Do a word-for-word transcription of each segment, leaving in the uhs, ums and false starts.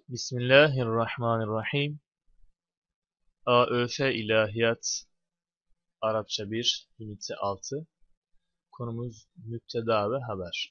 Bismillahirrahmanirrahim. A Ö F İlahiyat Arapça bir, Ünite altı. Konumuz müpteda ve haber.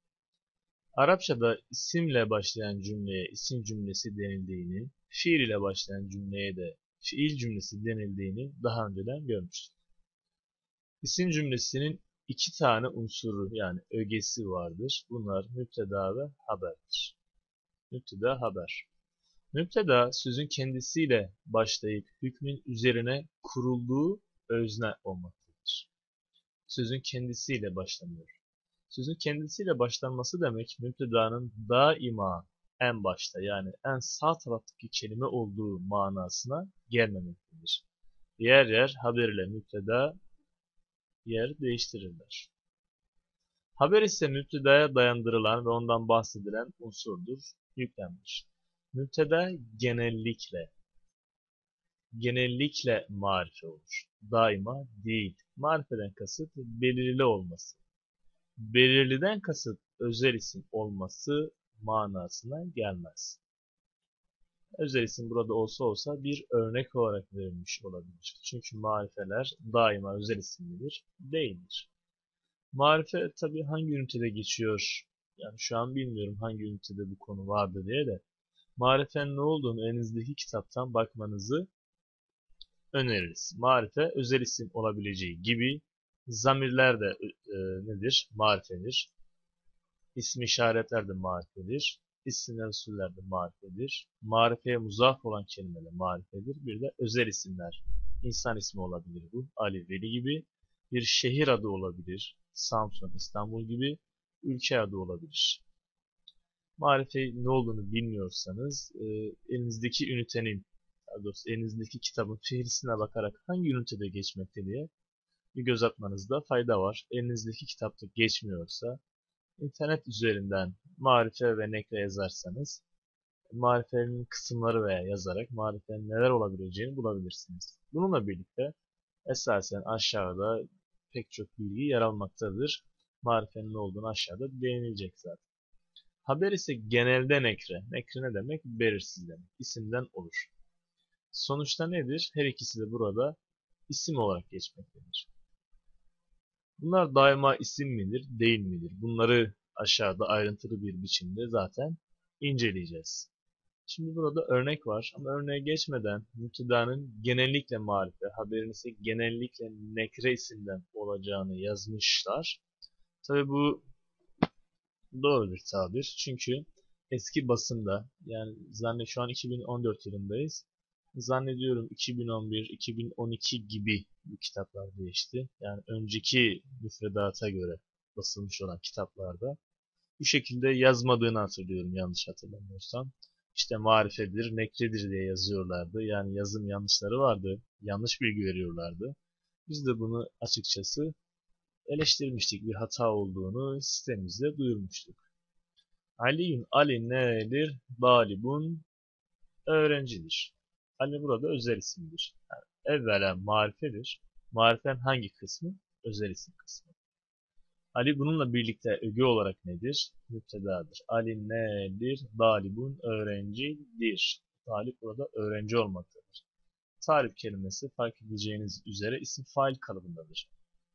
Arapçada isimle başlayan cümleye isim cümlesi denildiğini, fiil ile başlayan cümleye de fiil cümlesi denildiğini daha önceden görmüştük. İsim cümlesinin iki tane unsuru yani ögesi vardır. Bunlar müpteda ve haberdir. Müpteda, haber. Müpteda sözün kendisiyle başlayıp hükmün üzerine kurulduğu özne olmaktadır. Sözün kendisiyle başlanıyor. Sözün kendisiyle başlanması demek müptedanın daima en başta yani en sağ taraftaki kelime olduğu manasına gelmemektedir. Yer yer haber ile müpteda yer değiştirirler. Haber ise müptedaya dayandırılan ve ondan bahsedilen unsurdur, yüklemdir. Müpteda genellikle genellikle marife olur. Daima değil. Marifeden kasıt belirli olması. Belirliden kasıt özel isim olması manasına gelmez. Özel isim burada olsa olsa bir örnek olarak verilmiş olabilir. Çünkü marifeler daima özel isimlidir, değildir. Marife tabi hangi ünitede geçiyor? Yani şu an bilmiyorum hangi ünitede bu konu vardı diye de. Marifenin ne olduğunu elinizdeki kitaptan bakmanızı öneririz. Marife özel isim olabileceği gibi zamirler de e, nedir? Marifedir. İsmi işaretler de marifedir. İsimler usuller de marifedir. Marifeye muzaf olan kelimeler marifedir. Bir de özel isimler. İnsan ismi olabilir bu. Ali, Veli gibi. Bir şehir adı olabilir. Samsun, İstanbul gibi. Ülke adı olabilir. Marife ne olduğunu bilmiyorsanız e, elinizdeki ünitenin daha doğrusu elinizdeki kitabın fihrisine bakarak hangi ünitede geçmekte diye bir göz atmanızda fayda var. Elinizdeki kitapta geçmiyorsa internet üzerinden marife ve nekre yazarsanız marifenin kısımları veya yazarak marifenin neler olabileceğini bulabilirsiniz. Bununla birlikte esasen aşağıda pek çok bilgi yer almaktadır. Marifenin ne olduğunu aşağıda değinilecek zaten. Haber ise genelde nekre. Nekre ne demek? Belirsiz demek. İsimden olur. Sonuçta nedir? Her ikisi de burada isim olarak geçmektedir. Bunlar daima isim midir, değil midir? Bunları aşağıda ayrıntılı bir biçimde zaten inceleyeceğiz. Şimdi burada örnek var ama örneğe geçmeden müptedanın genellikle marife, haberin ise genellikle nekre isimden olacağını yazmışlar. Tabi bu doğru bir tabir. Çünkü eski basında yani zannet şu an iki bin on dört yılındayız. Zannediyorum iki bin on bir iki bin on iki gibi bu kitaplar değişti. Yani önceki müfredata göre basılmış olan kitaplarda bu şekilde yazmadığını hatırlıyorum yanlış hatırlamıyorsam. İşte marifedir, nekredir diye yazıyorlardı. Yani yazım yanlışları vardı. Yanlış bilgi veriyorlardı. Biz de bunu açıkçası eleştirmiştik. Bir hata olduğunu sitemizde duyurmuştuk. Ali'nin Ali nedir? Balibun öğrencidir. Ali burada özel isimdir. Yani evvela marifedir. Marifenin hangi kısmı? Özel isim kısmı. Ali bununla birlikte öge olarak nedir? Müptedadır. Ali nedir? Dalibun öğrencidir. Talip burada öğrenci olmaktadır. Talip kelimesi fark edeceğiniz üzere isim fail kalıbındadır.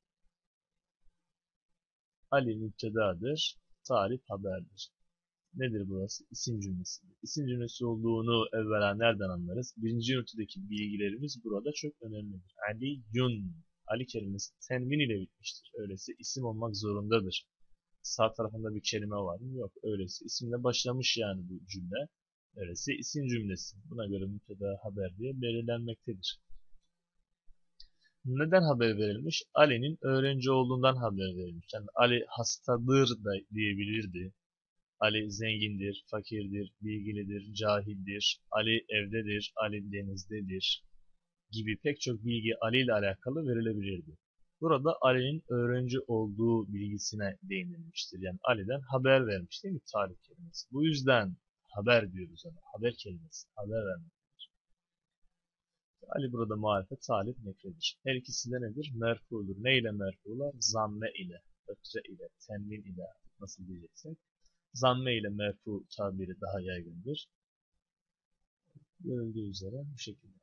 Ali müptedadır. Talip haberdir. Nedir burası? İsim cümlesi. İsim cümlesi olduğunu evvela nereden anlarız? Birinci ünitedeki bilgilerimiz burada çok önemlidir. Ali yun. Ali kelimesi tenvin ile bitmiştir. Öyleyse isim olmak zorundadır. Sağ tarafında bir kelime var mı? Yok. Öyleyse isimle başlamış yani bu cümle. Öyleyse isim cümlesi. Buna göre müpteda haber diye belirlenmektedir. Neden haber verilmiş? Ali'nin öğrenci olduğundan haber verilmiş. Yani Ali hastadır da diyebilirdi. Ali zengindir, fakirdir, bilgilidir, cahildir, Ali evdedir, Ali denizdedir gibi pek çok bilgi Ali ile alakalı verilebilirdi. Burada Ali'nin öğrenci olduğu bilgisine değinilmiştir. Yani Ali'den haber vermiş değil mi tarih kelimesi. Bu yüzden haber diyoruz ona. Haber kelimesi. Haber vermek. Ali burada marife, talip, nekredir. Her ikisi de nedir? Merfu'dur. Ne ile merfu'lar? Zamme ile, ötre ile, tenvin ile nasıl diyeceksek. Zamme ile merfu tabiri daha yaygındır. Görüldüğü üzere bu şekilde.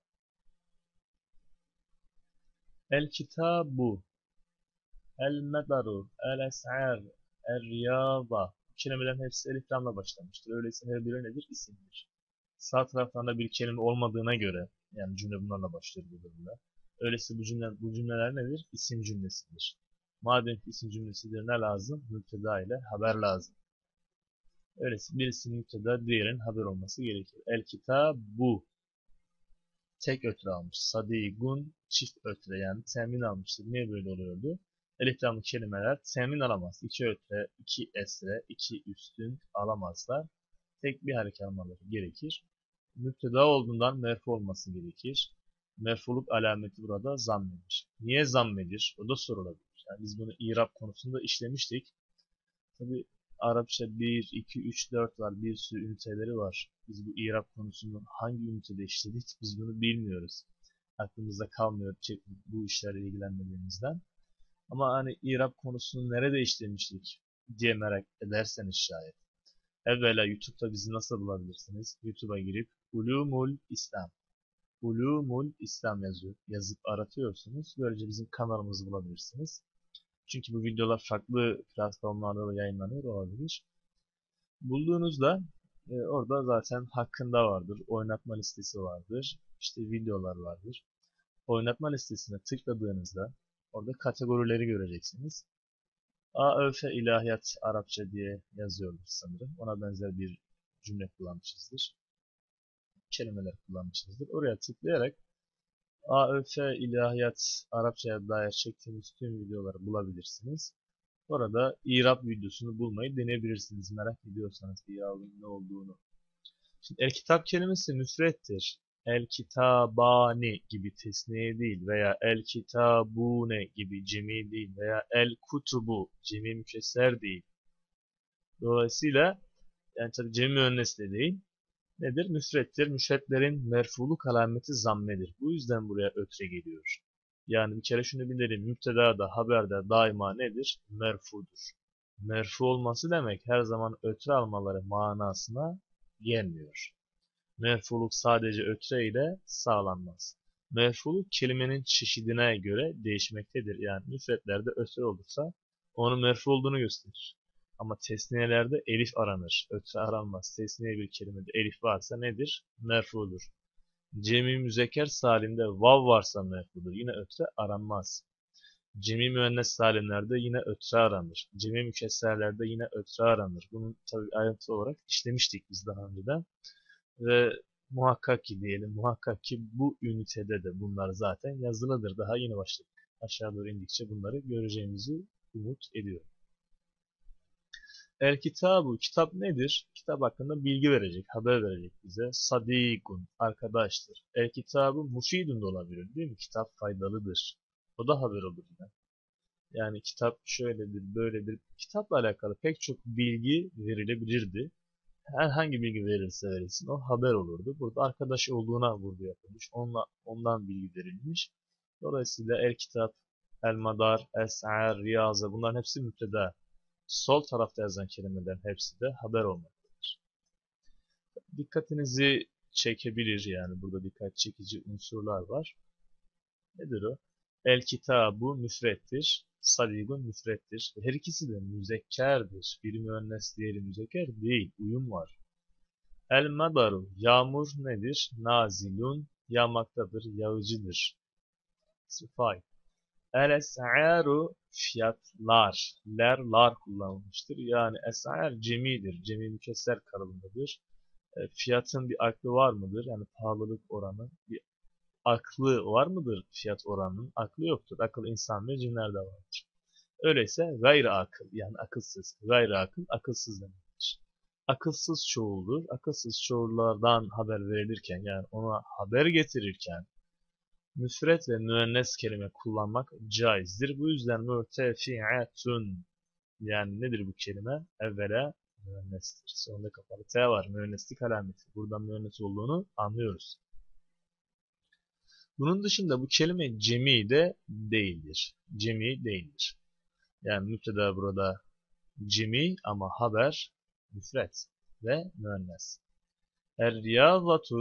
El kitabu, el medaru, el es'ar, el riyada. Bu kelimelerin hepsi elif lamla başlamıştır. Öyleyse her biri nedir? İsimdir. Sağ taraflarında bir kelime olmadığına göre, yani cümle bunlarla başlıyor bu durumda. Öyleyse bu cümle, bu cümleler nedir? İsim cümlesidir. Madem ki isim cümlesidir ne lazım? Müpteda ile haber lazım. Öyleyse birisinin müpteda, diğerinin haber olması gerekir. El kitabu tek ötre almış. Sadigun çift ötre, yani temin almıştır. Niye böyle oluyordu? Elif lamlı kelimeler temin alamaz. İki ötre, iki esre, iki üstün alamazlar. Tek bir hareket almaları gerekir. Müpteda olduğundan merfu olması gerekir. Merfuluk alameti burada zammedir. Niye zammedir? O da sorulabilir. Yani biz bunu İrab konusunda işlemiştik. Tabi Arapça bir, iki, üç, dört var. Bir sürü üniteleri var. Biz bu İrab konusunu hangi ünitede işledik biz bunu bilmiyoruz. Aklımızda kalmıyor bu işlerle ilgilenmediğimizden. Ama hani İrab konusunu nerede işlemiştik diye merak ederseniz şayet. Evvela YouTube'da bizi nasıl bulabilirsiniz? YouTube'a girip Ulumul İslam. Ulumul İslam yazıyor. Yazıp aratıyorsunuz. Böylece bizim kanalımızı bulabilirsiniz. Çünkü bu videolar farklı platformlarda da yayınlanıyor olabilir. Bulduğunuzda e, orada zaten hakkında vardır. Oynatma listesi vardır. İşte videolar vardır. Oynatma listesine tıkladığınızda orada kategorileri göreceksiniz. A Ö F İlahiyat Arapça diye yazıyordur sanırım. Ona benzer bir cümle kullanmışızdır. Kelimeler kullanmışızdır. Oraya tıklayarak A Ö F İlahiyat Arapçaya dair çektiğimiz tüm videoları bulabilirsiniz. Orada İrab videosunu bulmayı deneyebilirsiniz. Merak ediyorsanız İrab'ın ne olduğunu. Şimdi el kitap kelimesi müsrettir. El kitabani gibi tesniye değil veya el kitabune gibi cemi değil veya el kutubu cemi mükesser değil. Dolayısıyla yani tabi cemi müennes de değil. Nedir? Müsrettir. Müsretlerin merfuluk alameti zammedir. Bu yüzden buraya ötre geliyor. Yani bir kere şunu bilelim. Müpteda da haberde daima nedir? Merfudur. Merfu olması demek her zaman ötre almaları manasına gelmiyor. Merfuluk sadece ötre ile sağlanmaz. Merfuluk kelimenin çeşidine göre değişmektedir. Yani müfretlerde ötre olursa onun merfu olduğunu gösterir. Ama tesniyelerde elif aranır. Ötre aranmaz. Tesniye bir kelimede elif varsa nedir? Merfudur. Cemi müzekker salimde vav varsa merfudur. Yine ötre aranmaz. Cemi müennes salimlerde yine ötre aranır. Cemi mükesserlerde yine ötre aranır. Bunun tabi ayrıntılı olarak işlemiştik biz daha önceden. Ve muhakkak ki diyelim, muhakkak ki bu ünitede de bunlar zaten yazılıdır. Daha yeni başladık. Aşağı doğru indikçe bunları göreceğimizi umut ediyorum. El kitabu, kitap nedir? Kitap hakkında bilgi verecek, haber verecek bize. Sadikun, arkadaştır. El kitabu mufidun da olabilir değil mi? Kitap faydalıdır. O da haber olur yine. Yani kitap şöyledir, böyledir. Kitapla alakalı pek çok bilgi verilebilirdi. Herhangi bilgi verirse verilsin o haber olurdu. Burada arkadaş olduğuna vurgu yapılmış. Onunla, ondan bilgi verilmiş. Dolayısıyla el kitap, el madar, es'ar, riyaza bunların hepsi müpteda. Sol tarafta yazan kelimelerin hepsi de haber olmaktadır. Dikkatinizi çekebilir, yani burada dikkat çekici unsurlar var. Nedir o? El kitabu müfrettir. Sadigun müfrettir. Her ikisi de müzekkerdir. Biri müennes, diğeri müzekker değil. Uyum var. El madaru, yağmur nedir? Nazilun, yağmaktadır, yağıcıdır. Sıfay. El es'aru, fiyatlar. Ler, lar kullanılmıştır. Yani es'ar cemidir. Cemi mükesser kalıbındadır. E, fiyatın bir aklı var mıdır? Yani pahalılık oranı bir aklı var mıdır fiyat oranının? Aklı yoktur. Akıl insan ve cinlerde vardır. Öyleyse gayri akıl, yani akılsız. Gayri akıl, akılsız demektir. Akılsız çoğuldur. Akılsız çoğullardan haber verilirken, yani ona haber getirirken müfret ve müennes kelime kullanmak caizdir. Bu yüzden mürtefi'atun, yani nedir bu kelime? Evvela müennestir. Sonunda kapalı T var. Müenneslik alameti. Buradan müennes olduğunu anlıyoruz. Bunun dışında bu kelime cemi de değildir. Cemi değildir. Yani müpteda burada cemi ama haber müfret ve müennes. Er riyazatu,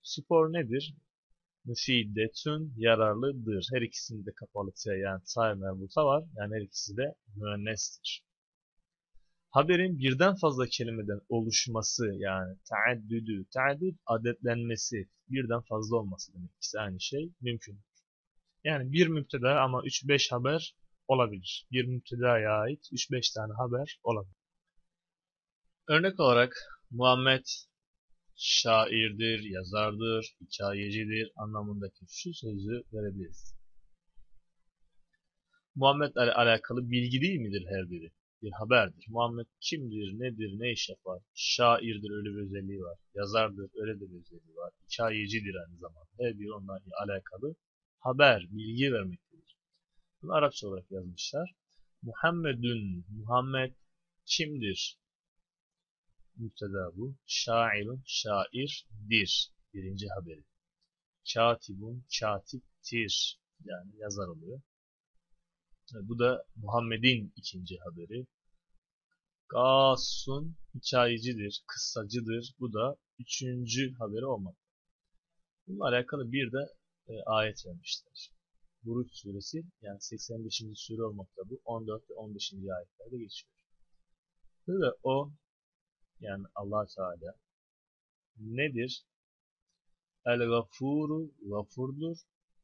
Spor nedir? Müfidetün yararlıdır. Her ikisinde de kapalı T yani ta merbuta var. Yani her ikisi de müennestir. Haberin birden fazla kelimeden oluşması yani taaddüdü, taaddüd adetlenmesi, birden fazla olması demek. İkisi aynı şey mümkün. Yani bir müpteda ama üç beş haber olabilir. Bir müptedaya ait üç beş tane haber olabilir. Örnek olarak Muhammed şairdir, yazardır, hikayecidir anlamındaki şu sözü verebiliriz. Muhammed ile alakalı bilgi değil midir her biri? Bir haberdir. Muhammed kimdir, nedir, ne iş yapar? Şairdir, öyle bir özelliği var. Yazardır, öyle de bir özelliği var. Hikayecidir aynı zamanda. Her biri onunla alakalı haber, bilgi vermektedir. Bunu Arapça olarak yazmışlar. Muhammedun, Muhammed kimdir? Müpteda bu. Şairun, şairdir. Birinci haberi. Katibun, katiptir. Yani yazar oluyor. Bu da Muhammed'in ikinci haberi. Gasun hikayecidir, kıssacıdır. Bu da üçüncü haberi olmak. Bununla alakalı bir de e, ayet vermişler. Buruç suresi yani seksen beşinci sure olmakta bu. on dört ve on beşinci ayetlerde geçiyor. Ve o yani Allah Teala nedir? El-Gafuru gafurdur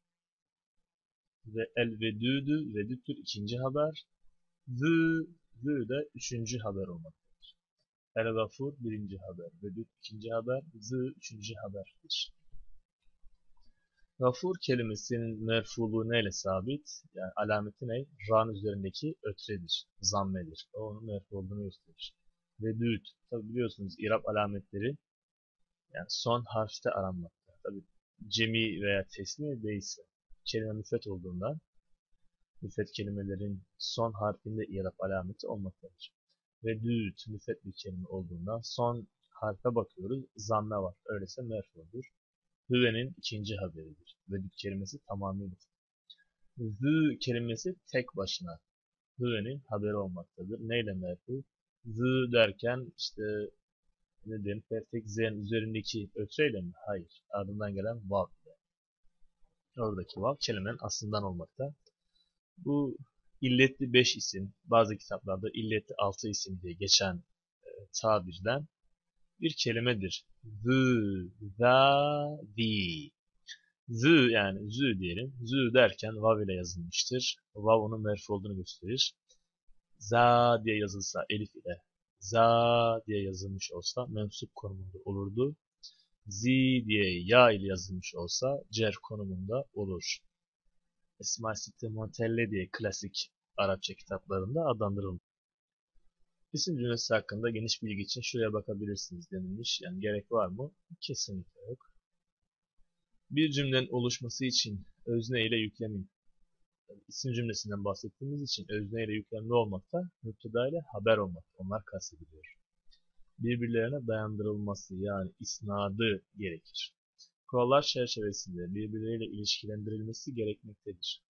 ve El-Vedüdü vedüttür ikinci haber. Zü, zü de üçüncü haber olmaktadır. El-Gafur birinci haber, Vedüd ikinci haber, Zü üçüncü haberdir. Gafur kelimesinin merfuluğu neyle sabit? Yani alameti ne? Ra'nın üzerindeki ötredir, zammedir. O onun merfu olduğunu gösterir. Vedüd, tabi biliyorsunuz İrab alametleri yani son harfte aranmakta. Tabi cemi veya tesni değilse. Kelime müfret olduğundan müfret kelimelerin son harfinde İrab alameti olmaktadır. Vedüd müfret bir kelime olduğundan son harfe bakıyoruz. Zamme var. Öyleyse merfudur. Hüve'nin ikinci haberidir. Vedüd kelimesi tamamıyla. Zü kelimesi tek başına Hüve'nin haberi olmaktadır. Neyle merfu? Zü derken işte ne diyelim perfect z'nin üzerindeki ötreyle mi? Hayır. Ardından gelen vav ile. Oradaki vav kelimenin aslından olmakta. Bu illetli beş isim, bazı kitaplarda illetli altı isim diye geçen e, tabirden bir kelimedir. Zü, za, zi. Zü yani zü diyelim. Zü derken vav ile yazılmıştır. Vav onun merfu olduğunu gösterir. Za diye yazılsa elif ile, za diye yazılmış olsa mensup konumunda olurdu. Zi diye ya ile yazılmış olsa cer konumunda olur. Esma-i Sitte Mu'telle diye klasik Arapça kitaplarında adlandırılmış. İsim cümlesi hakkında geniş bilgi için şuraya bakabilirsiniz denilmiş. Yani gerek var mı? Kesinlikle yok. Bir cümlenin oluşması için özne ile yüklemin. Yani isim cümlesinden bahsettiğimiz için özne ile yüklemli olmakta, müpteda ile haber olmakta. Onlar kastediliyor. Birbirlerine dayandırılması yani isnadı gerekir. Kurallar çerçevesinde birbirleriyle ilişkilendirilmesi gerekmektedir.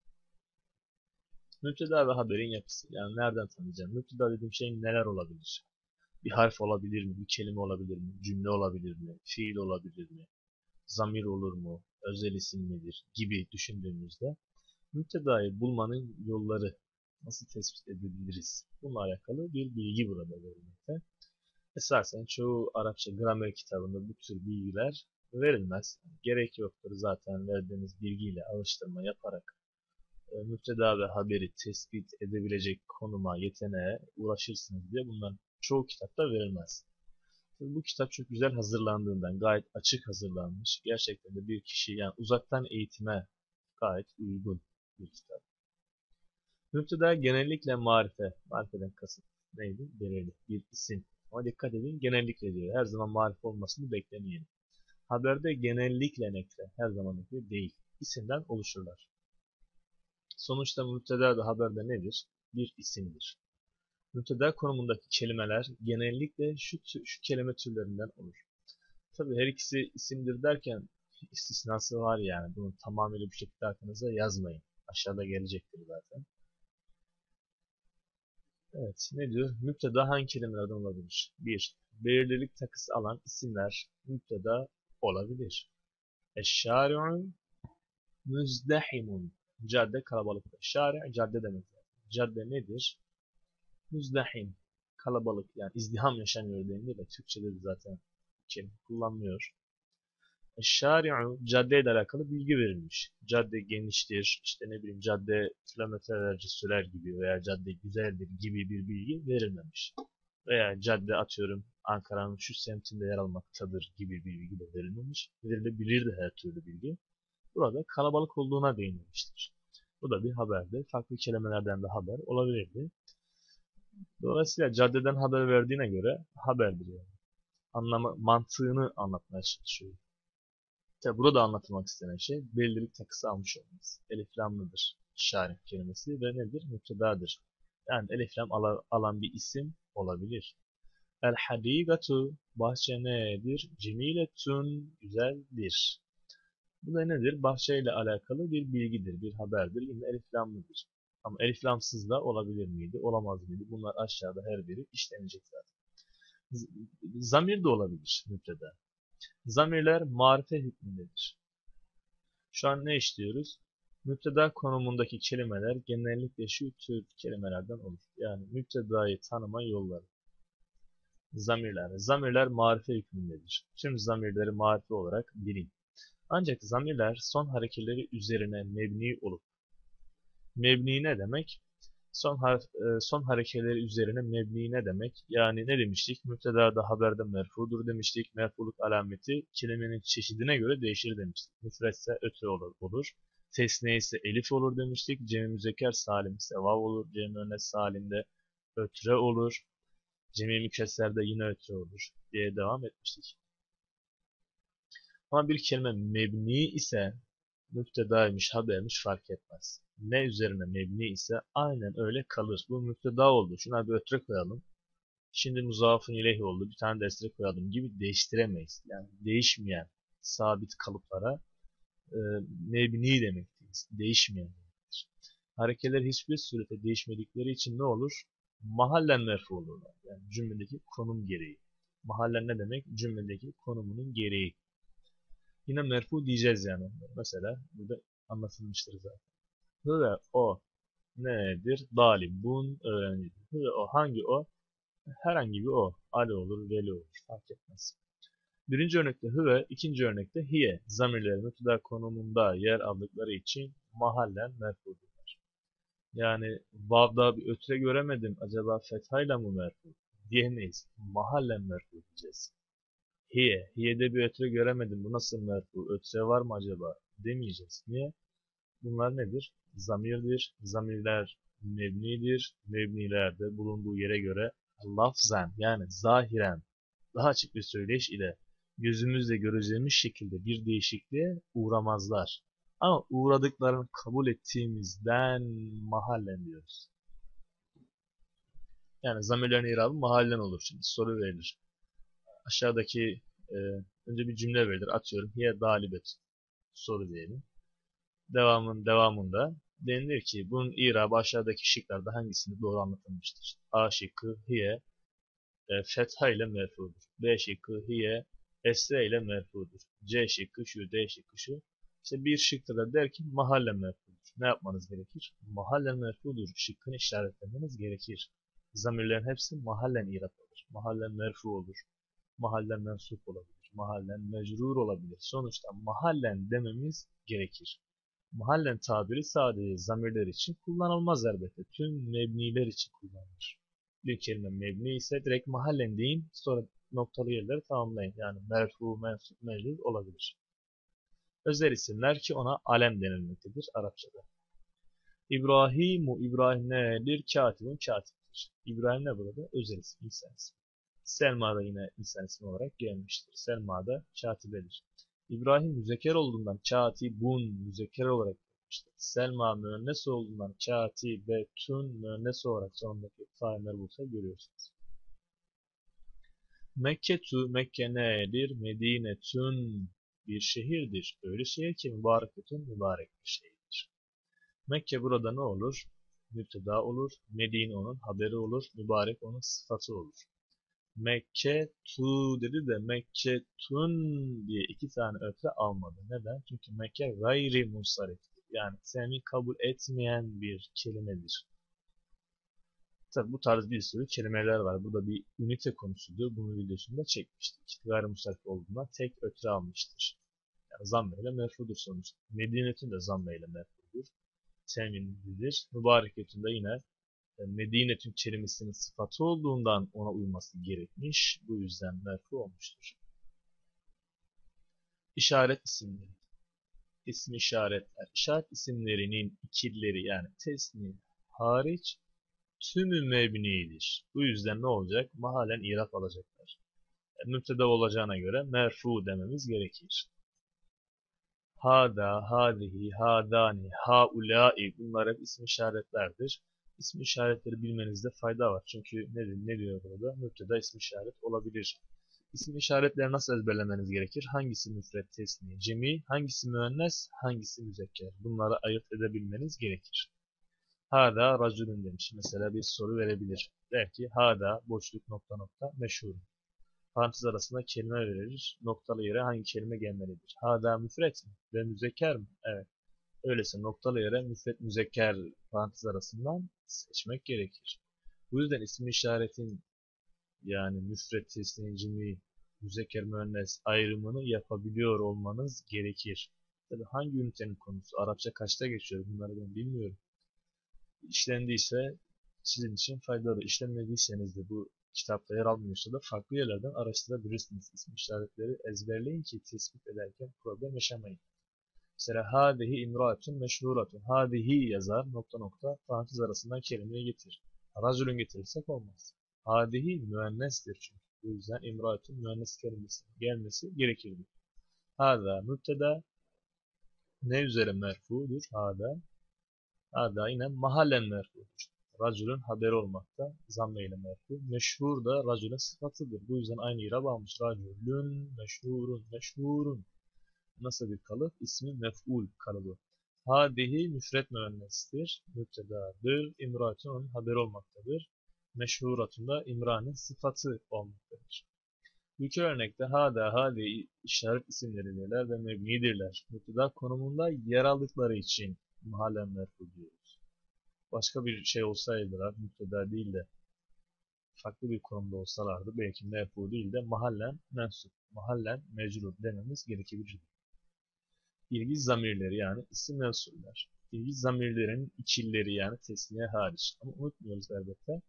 Müpteda ve haberin yapısı. Yani nereden tanıyacağım? Müpteda dediğim şey neler olabilir? Bir harf olabilir mi? Bir kelime olabilir mi? Cümle olabilir mi? Fiil olabilir mi? Zamir olur mu? Özel isim midir? Gibi düşündüğümüzde müptedayı bulmanın yolları nasıl tespit edebiliriz? Bununla alakalı bir bilgi burada verilmekte. Esasen çoğu Arapça gramer kitabında bu tür bilgiler verilmez. Gerek yoktur zaten verdiğiniz bilgiyle alıştırma yaparak e, müpteda ve haberi tespit edebilecek konuma, yeteneğe ulaşırsınız diye bunlar çoğu kitapta verilmez. Tabii bu kitap çok güzel hazırlandığından, gayet açık hazırlanmış. Gerçekten de bir kişi yani uzaktan eğitime gayet uygun bir kitap. Müpteda genellikle marife, marifeden kasıt neydi? Belirli bir isim. Ama dikkat edin genellikle diyor. Her zaman marife olmasını beklemeyin. Haberde genellikle nekre, her zaman nekre değil. İsimden oluşurlar. Sonuçta müpteda da haberde nedir? Bir isimdir. Müpteda konumundaki kelimeler genellikle şu, şu kelime türlerinden olur. Tabi her ikisi isimdir derken istisnası var yani. Bunu tamamıyla bu şekilde aklınıza yazmayın. Aşağıda gelecektir zaten. Evet, ne diyor? Müpteda hangi kelimelerden olabilir? bir. Belirlilik takısı alan isimler müpteda olabilir. Eşşari'u müzdehimun. Cadde kalabalıktır. Şari cadde demek. Cadde nedir? Müzdahim. Kalabalık yani izdiham yaşanıyor deniliyor da Türkçe'de de zaten kelime kullanmıyor. Eşşari'u cadde ile alakalı bilgi verilmiş. Cadde geniştir, işte ne bileyim cadde kilometrelerce sürer gibi veya cadde güzeldir gibi bir bilgi verilmemiş. Veya cadde atıyorum Ankara'nın şu semtinde yer almaktadır gibi bir bilgi de verilmemiş. Verilebilirdi her türlü bilgi. Burada kalabalık olduğuna değinilmiştir. Bu da bir haberdi. Farklı kelimelerden de haber olabilirdi. Dolayısıyla caddeden haber verdiğine göre haberdir yani. Anlamı, mantığını anlatmaya çalışıyor. Tabi burada anlatılmak istenen şey belirlilik takısı almış olması. Elif lamlıdır işaret kelimesi ve nedir? Müptedadır. Yani elif lam alan bir isim olabilir. El hadîgatu bahçe nedir? Cemiletun güzeldir. Bu da nedir? Bahçeyle alakalı bir bilgidir, bir haberdir. Yine elif lamlıdır. Ama elif lamsız da olabilir miydi, olamaz mıydı? Bunlar aşağıda her biri işlenecek zaten. Zamir de olabilir müpteda. Zamirler marife hükmündedir. Şu an ne işliyoruz? Müpteda konumundaki kelimeler genellikle şu tür kelimelerden olur. Yani müptedayı tanıma yolları. Zamirler. Zamirler marife hükmündedir. Tüm zamirleri marife olarak bilin. Ancak zamirler son harekeleri üzerine mebni olup, mebni ne demek? Son, harf, e, son harekeleri üzerine mebni ne demek? Yani ne demiştik? Müptedada haberde merfudur demiştik. Merfuluk alameti kelimenin çeşidine göre değişir demiştik. Müfretse ötre olur. olur. Tesniye ise elif olur demiştik. Cem-i müzekker salim ise vav olur. Cem-i müennes salimde ötre olur. Cem-i mükesserde yine ötre olur diye devam etmiştik. Ama bir kelime mebni ise müptedaymış, habermiş fark etmez. Ne üzerine mebni ise aynen öyle kalır. Bu müpteda oldu. Şuna bir ötre koyalım. Şimdi muzafın ileyhi oldu. Bir tane destek koyalım gibi değiştiremeyiz. Yani değişmeyen sabit kalıplara e, mebni demektir. Değişmeyen demektir. Harekeler hiçbir surette değişmedikleri için ne olur? Mahallen merfu olurlar. Yani cümledeki konum gereği. Mahallen ne demek? Cümledeki konumunun gereği. Yine merfu diyeceğiz yani. Mesela burada anlatılmıştır zaten. Hı ve o nedir? Dalibun öğrencidir. Hı ve o hangi o? Herhangi bir o. Ali olur, veli olur. Fark etmez. Birinci örnekte hı ve ikinci örnekte hiye. Zamirleri müpteda konumunda yer aldıkları için mahallen merfudurlar. Yani vavda bir ötre göremedim. Acaba fethayla mı merfu? Diyemeyiz. Mahallen merfu diyeceğiz. Hiye. Hiye'de bir ötre göremedim. Bu nasıl merfu? Ötre var mı acaba? Demeyeceğiz. Niye? Bunlar nedir? Zamirdir. Zamirler mebnidir. Mebnilerde bulunduğu yere göre lafzen yani zahiren daha açık bir söyleyiş ile gözümüzle göreceğimiz şekilde bir değişikliğe uğramazlar. Ama uğradıklarını kabul ettiğimizden mahallen diyoruz. Yani zamirlerin irabı mahallen olur. Şimdi soru verilir. Aşağıdaki e, önce bir cümle verilir. Atıyorum. Hiye dalibet. Soru diyelim. Devamın devamında denilir ki bunun irabı aşağıdaki şıklarda hangisinde doğru anlatılmıştır? A şıkkı hiye e, fetha ile merfudur. B şıkkı hiye esre ile merfudur. C şıkkı şu, D şıkkı şu. İşte bir şıkta da der ki mahalle merfudur. Ne yapmanız gerekir? Mahalle merfudur. Şıkkını işaretlemeniz gerekir. Zamirlerin hepsi mahallen irab olur. Mahallen merfu olur. Mahallen mensup olabilir. Mahallen mecrur olabilir. Sonuçta mahallen dememiz gerekir. Mahallen tabiri sadece zamirler için kullanılmaz elbette. Tüm mebniler için kullanılır. Bir kelime mebni ise direkt mahallen deyin, sonra noktalı yerleri tamamlayın. Yani merfu, mensup, mecrur olabilir. Özel isimler ki ona alem denilmektedir Arapçada. İbrahimu, İbrahim nedir? Katibun, katiptir. İbrahim ne burada? Özel isim, insan ismi. Selma da yine insan ismi olarak gelmiştir. Selma da katibedir. İbrahim müzekker olduğundan katibun müzekker olarak gelmiştir. Selma müennes olduğundan katibetun müennes olarak sonundaki failler bulsa görüyorsunuz. Mekketu, Mekke nedir? Medinetun bir şehirdir. Öyle şehir ki mübareketun mübarek bir şehirdir. Mekke burada ne olur? Müpteda olur. Medine onun haberi olur. Mübarek onun sıfatı olur. Mekke tu dedi de Mekke tun diye iki tane ötre almadı. Neden? Çünkü Mekke gayri munsariftir. Yani seni kabul etmeyen bir kelimedir. Tabi bu tarz bir sürü kelimeler var. Bu da bir ünite konusudur. Bunu videosunda çekmiştik. Gayrimusarif olduğundan tek ötre almıştır. Yani zamm ile merfudur sonuçta. Medinet'in de zamm ile merfudur. Teminlidir. Mübareket'in de yine Medinet'in kelimesinin sıfatı olduğundan ona uyması gerekmiş. Bu yüzden merfu olmuştur. İşaret isimleri. İsim işaretler. İşaret isimlerinin ikilleri yani tesni hariç tümü mebnidir. Bu yüzden ne olacak? Mahallen iraf alacaklar. Yani mübteda olacağına göre merfu dememiz gerekir. Hada, hadihi, hadani, haulai bunlar hep isim işaretlerdir. İsim işaretleri bilmenizde fayda var. Çünkü ne, ne diyor burada? Mübteda isim işaret olabilir. İsim işaretleri nasıl ezberlemeniz gerekir? Hangisi müfret, tesni, cemi, hangisi müennes, hangisi müzekker? Bunları ayırt edebilmeniz gerekir. Hada racülün demiş. Mesela bir soru verebilir. Der ki hada boşluk nokta nokta meşhur. Parantez arasında kelime verilir. Noktalı yere hangi kelime gelmelidir? Hada müfret mi? Ve müzekker mi? Evet. Öyleyse noktalı yere müfret müzekker parantez arasından seçmek gerekir. Bu yüzden isim işaretin yani müfret, tesni, cimi, müzekker, müennes ayrımını yapabiliyor olmanız gerekir. Tabi hangi ünitenin konusu? Arapça kaçta geçiyor? Bunları ben bilmiyorum. İşlendiyse sizin için faydalı. İşlenmediyseniz de bu kitapta yer almıyorsa da farklı yerlerden araştırabilirsiniz. İsim işaretleri ezberleyin ki tespit ederken problem yaşamayın. Mesela hadihi imraatun meşhuratun. Hadihi yazar nokta nokta parantez arasından kelimeyi getir. Racülün getirirsek olmaz. Hadihi müennestir çünkü. Bu yüzden imraatun müennes kelimesi gelmesi gerekirdi. Hada mübteda ne üzere merfudur? Hada Hada yine mahallen merfudur. Racülün haberi olmakta zamm ile merfu. Meşhur da racülün sıfatıdır. Bu yüzden aynı irab almış. Racülün meşhurun meşhurun. Nasıl bir kalıp? İsmi mef'ul kalıbı. Hadihi müfret müennestir. Mübtedadır. İmratun onun haberi olmaktadır. Meşhuratun da imranın sıfatı olmaktadır. Bu iki örnekte hada, hadi işaret isimleridirler ve mebnidirler. Mübteda konumunda yer aldıkları için mahallen merfu diyoruz. Başka bir şey olsaydılar, mübteda değil de farklı bir konumda olsalardı belki merfu değil de mahallen mensup, mahallen mecrur dememiz gerekebilir. İlgi zamirleri yani isim mensuller. İlgi zamirlerin içilleri yani tesniye hariç. Ama unutmuyoruz elbette.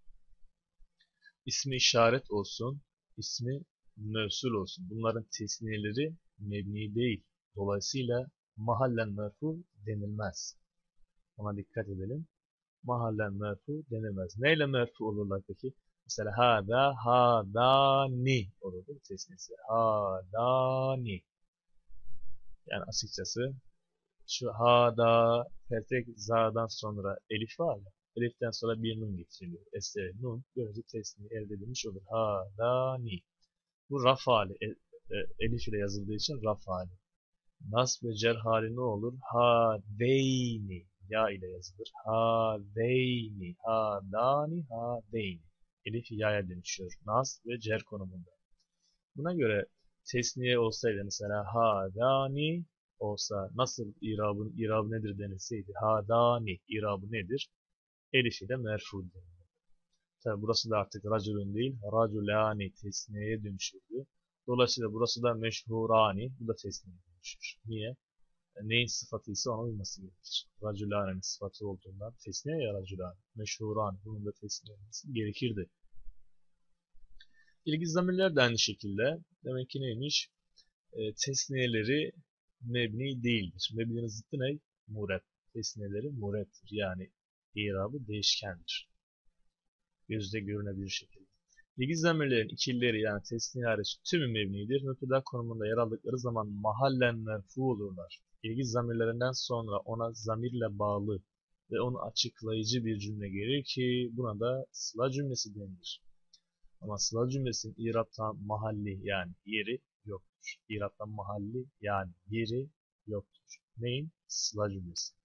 İsmi işaret olsun, ismi mevsul olsun. Bunların tesniyeleri mebni değil. Dolayısıyla mahallen merfu denilmez. Ona dikkat edelim. Mahallen merfu denilmez. Neyle merfu olurlar peki? Mesela hada, hadani olur değil mi tesniyesi? Hadani. Yani açıkçası şu hada, peltek za'dan sonra elif var ya. Eliften sonra bir nun getiriliyor. Esre nun. Böylece tesniye elde edilmiş olur. Hadani. Bu raf hali. E, e, elif ile yazıldığı için raf hali. Nasb ve cer hali ne olur? Hadeyni. Ya ile yazılır. Hadeyni. Hadani. Hadeyni. Elif ya'ya dönüşüyor. Nasb ve cer konumunda. Buna göre tesniye olsaydı mesela hadani olsa nasıl irabın irabı nedir denilseydi hadani irabı nedir? Elif ile merfu denir. Tabi burası da artık racülün değil raculani tesniyeye dönüşürdü. Dolayısıyla burası da meşhurani bu da tesniyeye dönüşür. Niye? Neyin sıfatıysa ona uyması gerekir. Raculani'nin sıfatı olduğundan tesniye ya raculani. Meşhurani bunun da tesniye olması gerekirdi. İlgi zamirler de aynı şekilde. Demek ki neymiş? E, tesniyeleri mebni değildir. Mebninin zıttı ne? Mureb. Tesniyeleri murebdir. Yani irabı değişkendir. Gözde görünebilir şekilde. İlgi zamirlerin ikilileri yani tesniye hariç tümü mebnidir. Mübteda konumunda yer aldıkları zaman mahallen merfu olurlar. İlgi zamirlerinden sonra ona zamirle bağlı ve onu açıklayıcı bir cümle gelir ki buna da sıla cümlesi denilir. Ama sıla cümlesinin İrab'tan mahalli yani yeri yoktur. İrab'tan mahalli yani yeri yoktur. Neyin? Sıla cümlesi.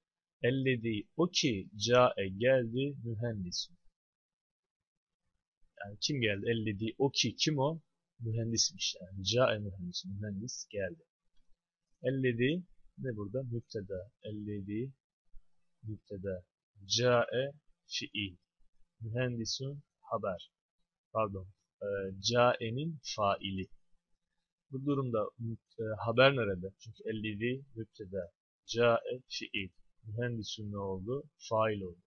Ellezî o ki câe geldi mühendisun. Yani kim geldi? Ellediği o ki kim o? Mühendismiş yani. Ca'e mühendis. Mühendis geldi. Ellediği ne burada? Müpteda. Ellediği müpteda. Ca'e fiil. Mühendisun haber. Pardon. E, Ca'e'nin faili. Bu durumda e, haber nerede? Çünkü ellediği müpteda. Ca'e fiil. Mühendisun ne oldu? Fail oldu.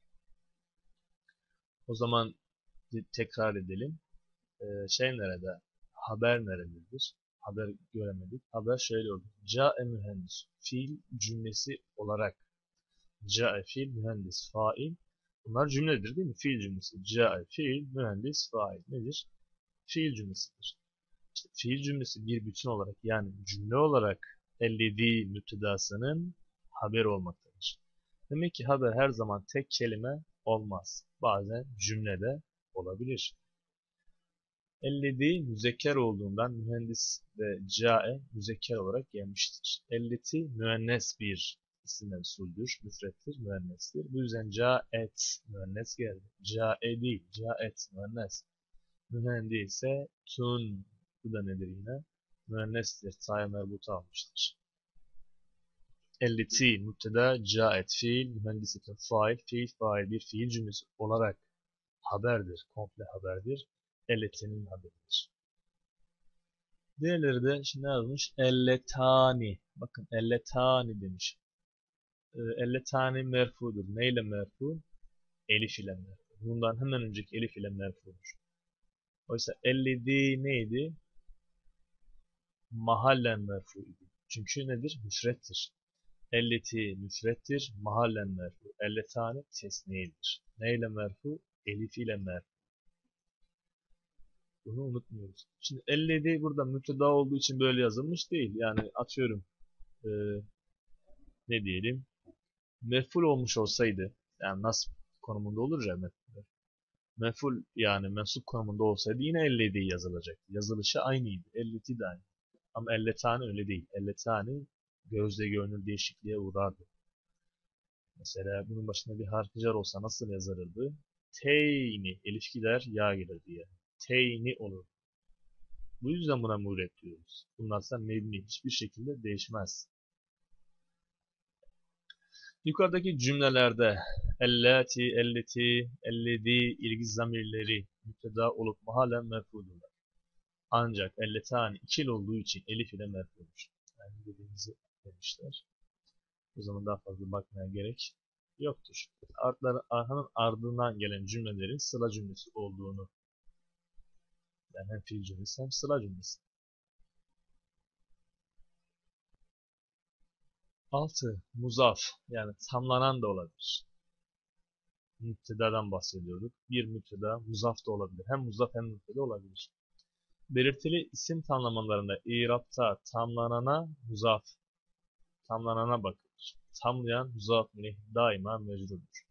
O zaman tekrar edelim. Ee, şey nerede? Haber nerededir? Haber göremedik. Haber şöyle oldu. Ca'e mühendis. Fiil cümlesi olarak. Ca'e fiil, mühendis, fail. Bunlar cümledir değil mi? Fiil cümlesi. Ca'e fiil, mühendis, fail. Nedir? Fiil cümlesidir. İşte fiil cümlesi bir bütün olarak yani cümle olarak ellediği müptedasının haber olmaktadır. Demek ki haber her zaman tek kelime olmaz. Bazen cümlede olabilir. Elledi müzekker olduğundan mühendis ve cae müzekker olarak gelmiştir. Elleti müennes bir isim mevsuldür, müfrettir, müennestir. Bu yüzden caet müennes geldi. Cae değil, caet müennes. Mühendis ise tun, bu da nedir yine? Müennestir, ta'ya merbuta almıştır. Elleti müpteda, caet fiil, mühendis ise fail, fiil fail bir fiil cümlesi olarak haberdir, komple haberdir. Elletinin haberidir. Diğerleri de şimdi ne yazmış? Elletani. Bakın elletani demiş. E, elletani merfudur. Neyle merfu? Elif ile merfu. Bundan hemen önceki elif ile merfudur. Oysa elledi neydi? Mahallen merfu idi. Çünkü nedir? Müfrettir. Elleti müfrettir. Mahallen merfu. Elletani tesniyedir. Neyle merfu? Elif ile merfu. Bunu unutmuyoruz. Şimdi elledi burada müpteda olduğu için böyle yazılmış değil. Yani atıyorum e, ne diyelim mef'ul olmuş olsaydı yani nasb konumunda olur ya mef'ul. Mef'ul yani mensup konumunda olsaydı yine elledi yazılacaktı. Yazılışı aynıydı. Elleti de aynı. Ama elletani öyle değil. Elletani gözle görünür değişikliğe uğrardı. Mesela bunun başında bir harf cer olsa nasıl yazılırdı? Teyni. Elif gider, ya gelir diye. Teyni olur. Bu yüzden buna muğlek diyoruz. Bunlarsa mebni hiçbir şekilde değişmez. Yukarıdaki cümlelerde ellati, elleti, elledi ilgi zamirleri müpteda olup mahallen merfudurlar. Ancak elletani ikil olduğu için elif ile merfudur. Yani dediğimizi demişler. O zaman daha fazla bakmaya gerek yoktur. Artların, arhanın ardından gelen cümlelerin sıla cümlesi olduğunu yani hem fiil cümlesi hem sıla cümlesi. Altı. Muzaf yani tamlanan da olabilir. Müptedadan bahsediyorduk. Bir müpteda muzaf da olabilir. Hem muzaf hem müpteda olabilir. Belirtili isim tamlamalarında i'rapta tamlanana muzaf, tamlanana bakılır. Tamlayan muzaf münih daima mecrurdur.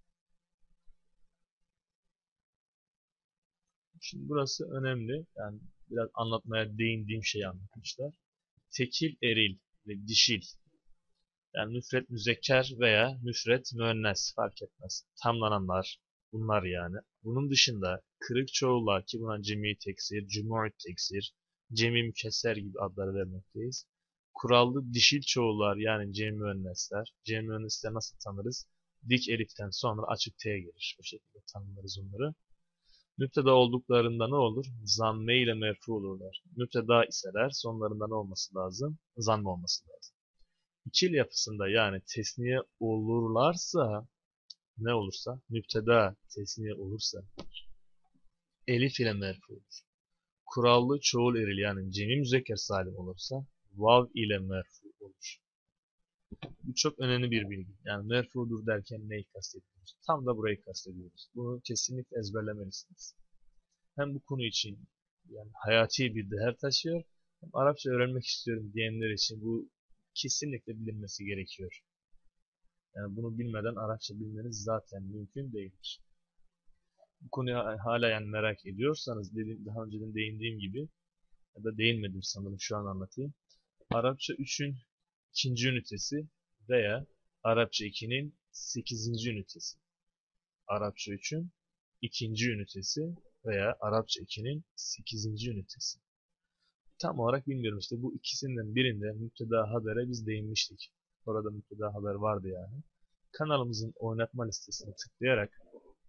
Şimdi burası önemli. Yani biraz anlatmaya değindiğim şeyi anlatmışlar. Tekil eril ve dişil. Yani müfret müzekker veya müfret müennes fark etmez. Tamlananlar bunlar yani. Bunun dışında kırık çoğullar ki buna cemi teksir, cumhur teksir, cemi mükesser gibi adları vermekteyiz. Kurallı dişil çoğullar yani cemi müennesler. Cemi müennesleri nasıl tanırız? Dik eliften sonra açık t'ye gelir. Bu şekilde tanımlarız onları. Müpteda olduklarında ne olur? Zamme ile merfu olurlar. Müpteda iseler sonlarında ne olması lazım? Zamme olması lazım. İkil yapısında yani tesniye olurlarsa ne olursa müpteda tesniye olursa elif ile merfu olur. Kurallı çoğul eril yani cemi müzekker salim olursa vav ile merfu olur. Bu çok önemli bir bilgi. Yani merfudur derken neyi kastediyoruz? Tam da burayı kastediyoruz. Bunu kesinlikle ezberlemelisiniz. Hem bu konu için yani hayati bir değer taşıyor hem Arapça öğrenmek istiyorum diyenler için bu kesinlikle bilinmesi gerekiyor. Yani bunu bilmeden Arapça bilmeniz zaten mümkün değildir. Bu konuyu hala yani merak ediyorsanız dediğim, daha önceden değindiğim gibi ya da değinmedim sanırım şu an anlatayım. Arapça üçün ikinci ünitesi veya Arapça ikinin sekizinci ünitesi. Arapça üçün ikinci ünitesi veya Arapça ikinin sekizinci ünitesi. Tam olarak bilmiyorum işte bu ikisinden birinde müpteda habere biz değinmiştik. Orada müpteda haber vardı yani. Kanalımızın oynatma listesine tıklayarak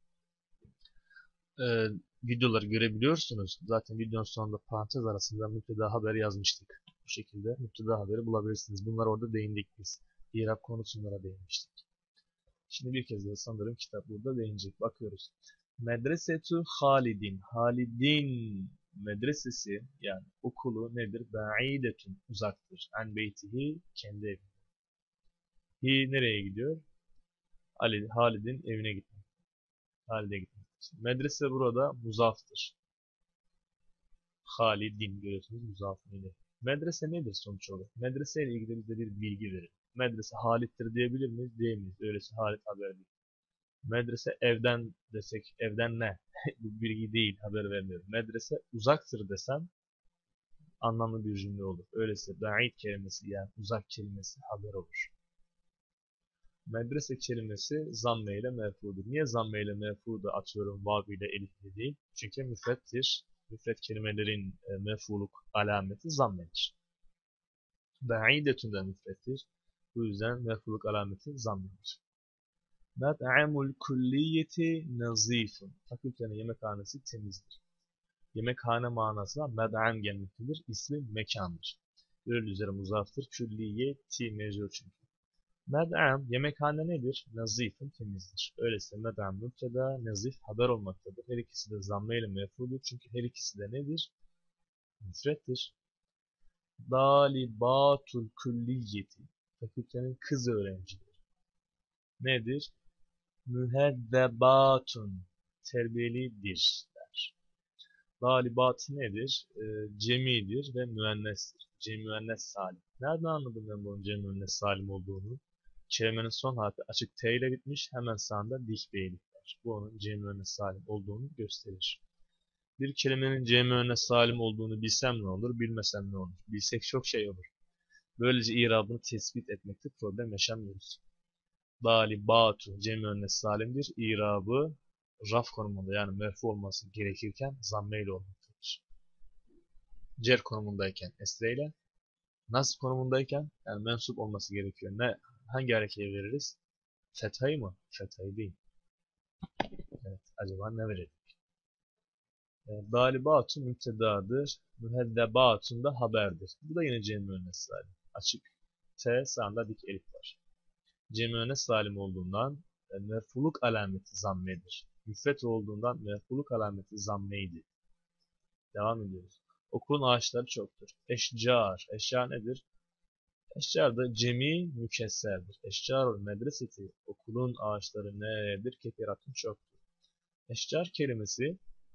e, videoları görebiliyorsunuz. Zaten videonun sonunda parantez arasında müpteda haber yazmıştık. Bu şekilde müpteda haberi bulabilirsiniz. Bunlar orada değindik biz. İrab konusunlara değinmiştik. Şimdi bir kez daha sanırım kitap burada değinecek. Bakıyoruz. Medresetu Halidin. Halidin medresesi yani okulu nedir? Ba'idetun uzaktır. En beytihi kendi evi. Hi nereye gidiyor? Ali, Halid'in evine gitmek. Halid'e gitmek. Medrese burada muzaftır. Halidin görüyorsunuz muzaf ile. Medrese nedir sonuç olarak? Medrese ile ilgili bize bir bilgi verin. Medrese Halit'tir diyebilir miyiz? Diyemeyiz. Öylesi Halit haber değil. Medrese evden desek, evden ne? Bu bilgi değil, haber vermiyor. Medrese uzaktır desem anlamlı bir cümle olur. Öyleyse ba'id kelimesi yani uzak kelimesi haber olur. Medrese kelimesi zamme ile merfudur. Niye zamme ile merfudu atıyorum vav ile elif ile değil? Çünkü müfrettir. Müfret kelimelerin e, merfuluk alameti zammedir. Ba'idetun da müfrettir. Bu yüzden merfuluk alameti zammedir. Med'amul kulliyeti nazifun. Fakültenin yemekhanesi temizdir. Yemekhane manasına med'am gelmektedir. İsmi mekandır. Görüldüğü üzere muzaftır. Külliyeti mecrur çünkü. Med'am yemekhane nedir? Nazifun temizdir. Öyleyse med'am müpteda, nazif haber olmaktadır. Her ikisi de zamme ile mef'uldur. Çünkü her ikisi de nedir? Müfrettir. Dalibatul külliyeti. Fakültenin kız öğrencileri. Nedir? Müheddebatun terbiyelidirler. Dalibat nedir? E, cemidir ve müennestir. Cemi müennes salim. Nereden anladım ben bunun cemi müennes salim olduğunu? Kelimenin son harfi açık T ile bitmiş. Hemen sağında dik beylik var. Bu onun cemi müennes salim olduğunu gösterir. Bir kelimenin cemi müennes salim olduğunu bilsem ne olur, bilmesem ne olur? Bilsek çok şey olur. Böylece irabını tespit etmekte problem yaşamıyoruz. Dalibatu cemi önnes salimdir. İrabı raf konumunda yani merfu olması gerekirken zamme ile olmaktadır. Cer konumundayken esreyle, nasb konumundayken yani mensup olması gerekiyor. Ne hangi harekeye veririz? Fethayı mı? Fethayı değil. Evet, acaba ne verelim? E, Dalibatu müptedadır. Müheddebatun da haberdir. Bu da yine cemi önnes salim. Açık T sağında dik elif var. Cemiyöne salim olduğundan e, merfuluk alameti zammedir. Müfret olduğundan merfuluk alameti zammeydi. Devam ediyoruz. Okulun ağaçları çoktur. Eşcar. Eşcar nedir? Eşcar da cemi mükesserdir. Eşcarul medreseti. Okulun ağaçları nedir? Kefiratun çoktur. Eşcar kelimesi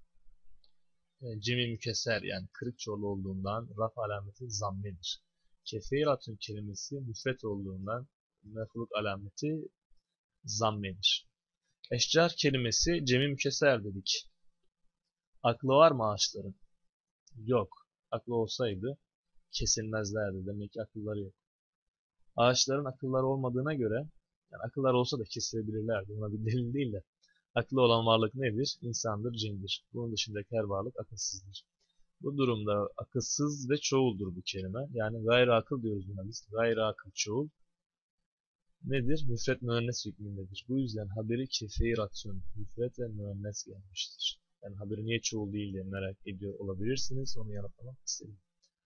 e, cemi mükesser yani kırık çoğulu olduğundan raf alameti zammedir. Kefiratun kelimesi müfret olduğundan merfuluk alameti zammedir. Eşcar kelimesi cemi mükesser dedik. Aklı var mı ağaçların? Yok. Aklı olsaydı kesilmezlerdi. Demek ki akılları yok. Ağaçların akılları olmadığına göre yani akıllar olsa da kesilebilirlerdi. Buna bir delil değil de. Aklı olan varlık nedir? İnsandır, cindir. Bunun dışındaki her varlık akılsızdır. Bu durumda akılsız ve çoğuldur bu kelime. Yani gayri akıl diyoruz buna biz. Gayri akıl çoğul. Nedir? Müfret müennes hükmündedir. Bu yüzden haberi kefeiratun, müfret ve müennes gelmiştir. Yani haberi niye çoğul değil diye merak ediyor olabilirsiniz. Onu yanıtlamak istedim.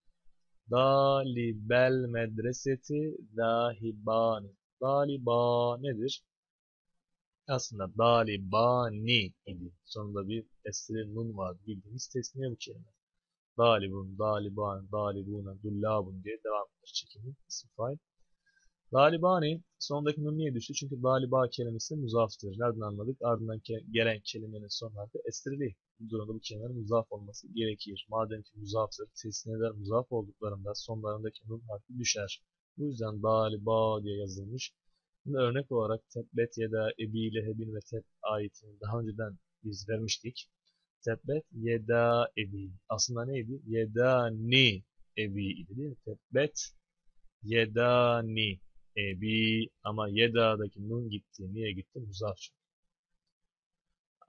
Dalibel medreseti dahibani. Daliba nedir? Aslında dalibani idi. Sonunda bir esri nun var. Bildiğimiz tesniye bu kelime. Dalibun, daliban, dalibuna, dullabun diye devam eder çekimi. İsim fail. Dalibani sondaki nun niye düştü? Çünkü daliba kelimesi muzaftır. Nereden anladık? Ardından ke gelen kelimenin son harfi esrili. Bu durumda bu kelimenin muzaf olması gerekir. Madem ki muzaftır, tesniyeler muzaf olduklarında sonlarındaki nun harfi düşer. Bu yüzden daliba diye yazılmış. Buna örnek olarak tebbet yeda ebi lehebin ve teb ayetini daha önceden biz vermiştik. Tebbet yeda ebi. Aslında neydi? Yedani ebi idi değil mi? Tebbet yedani ebi ama yeda'daki nun gitti. Niye gitti? Muzaf çünkü.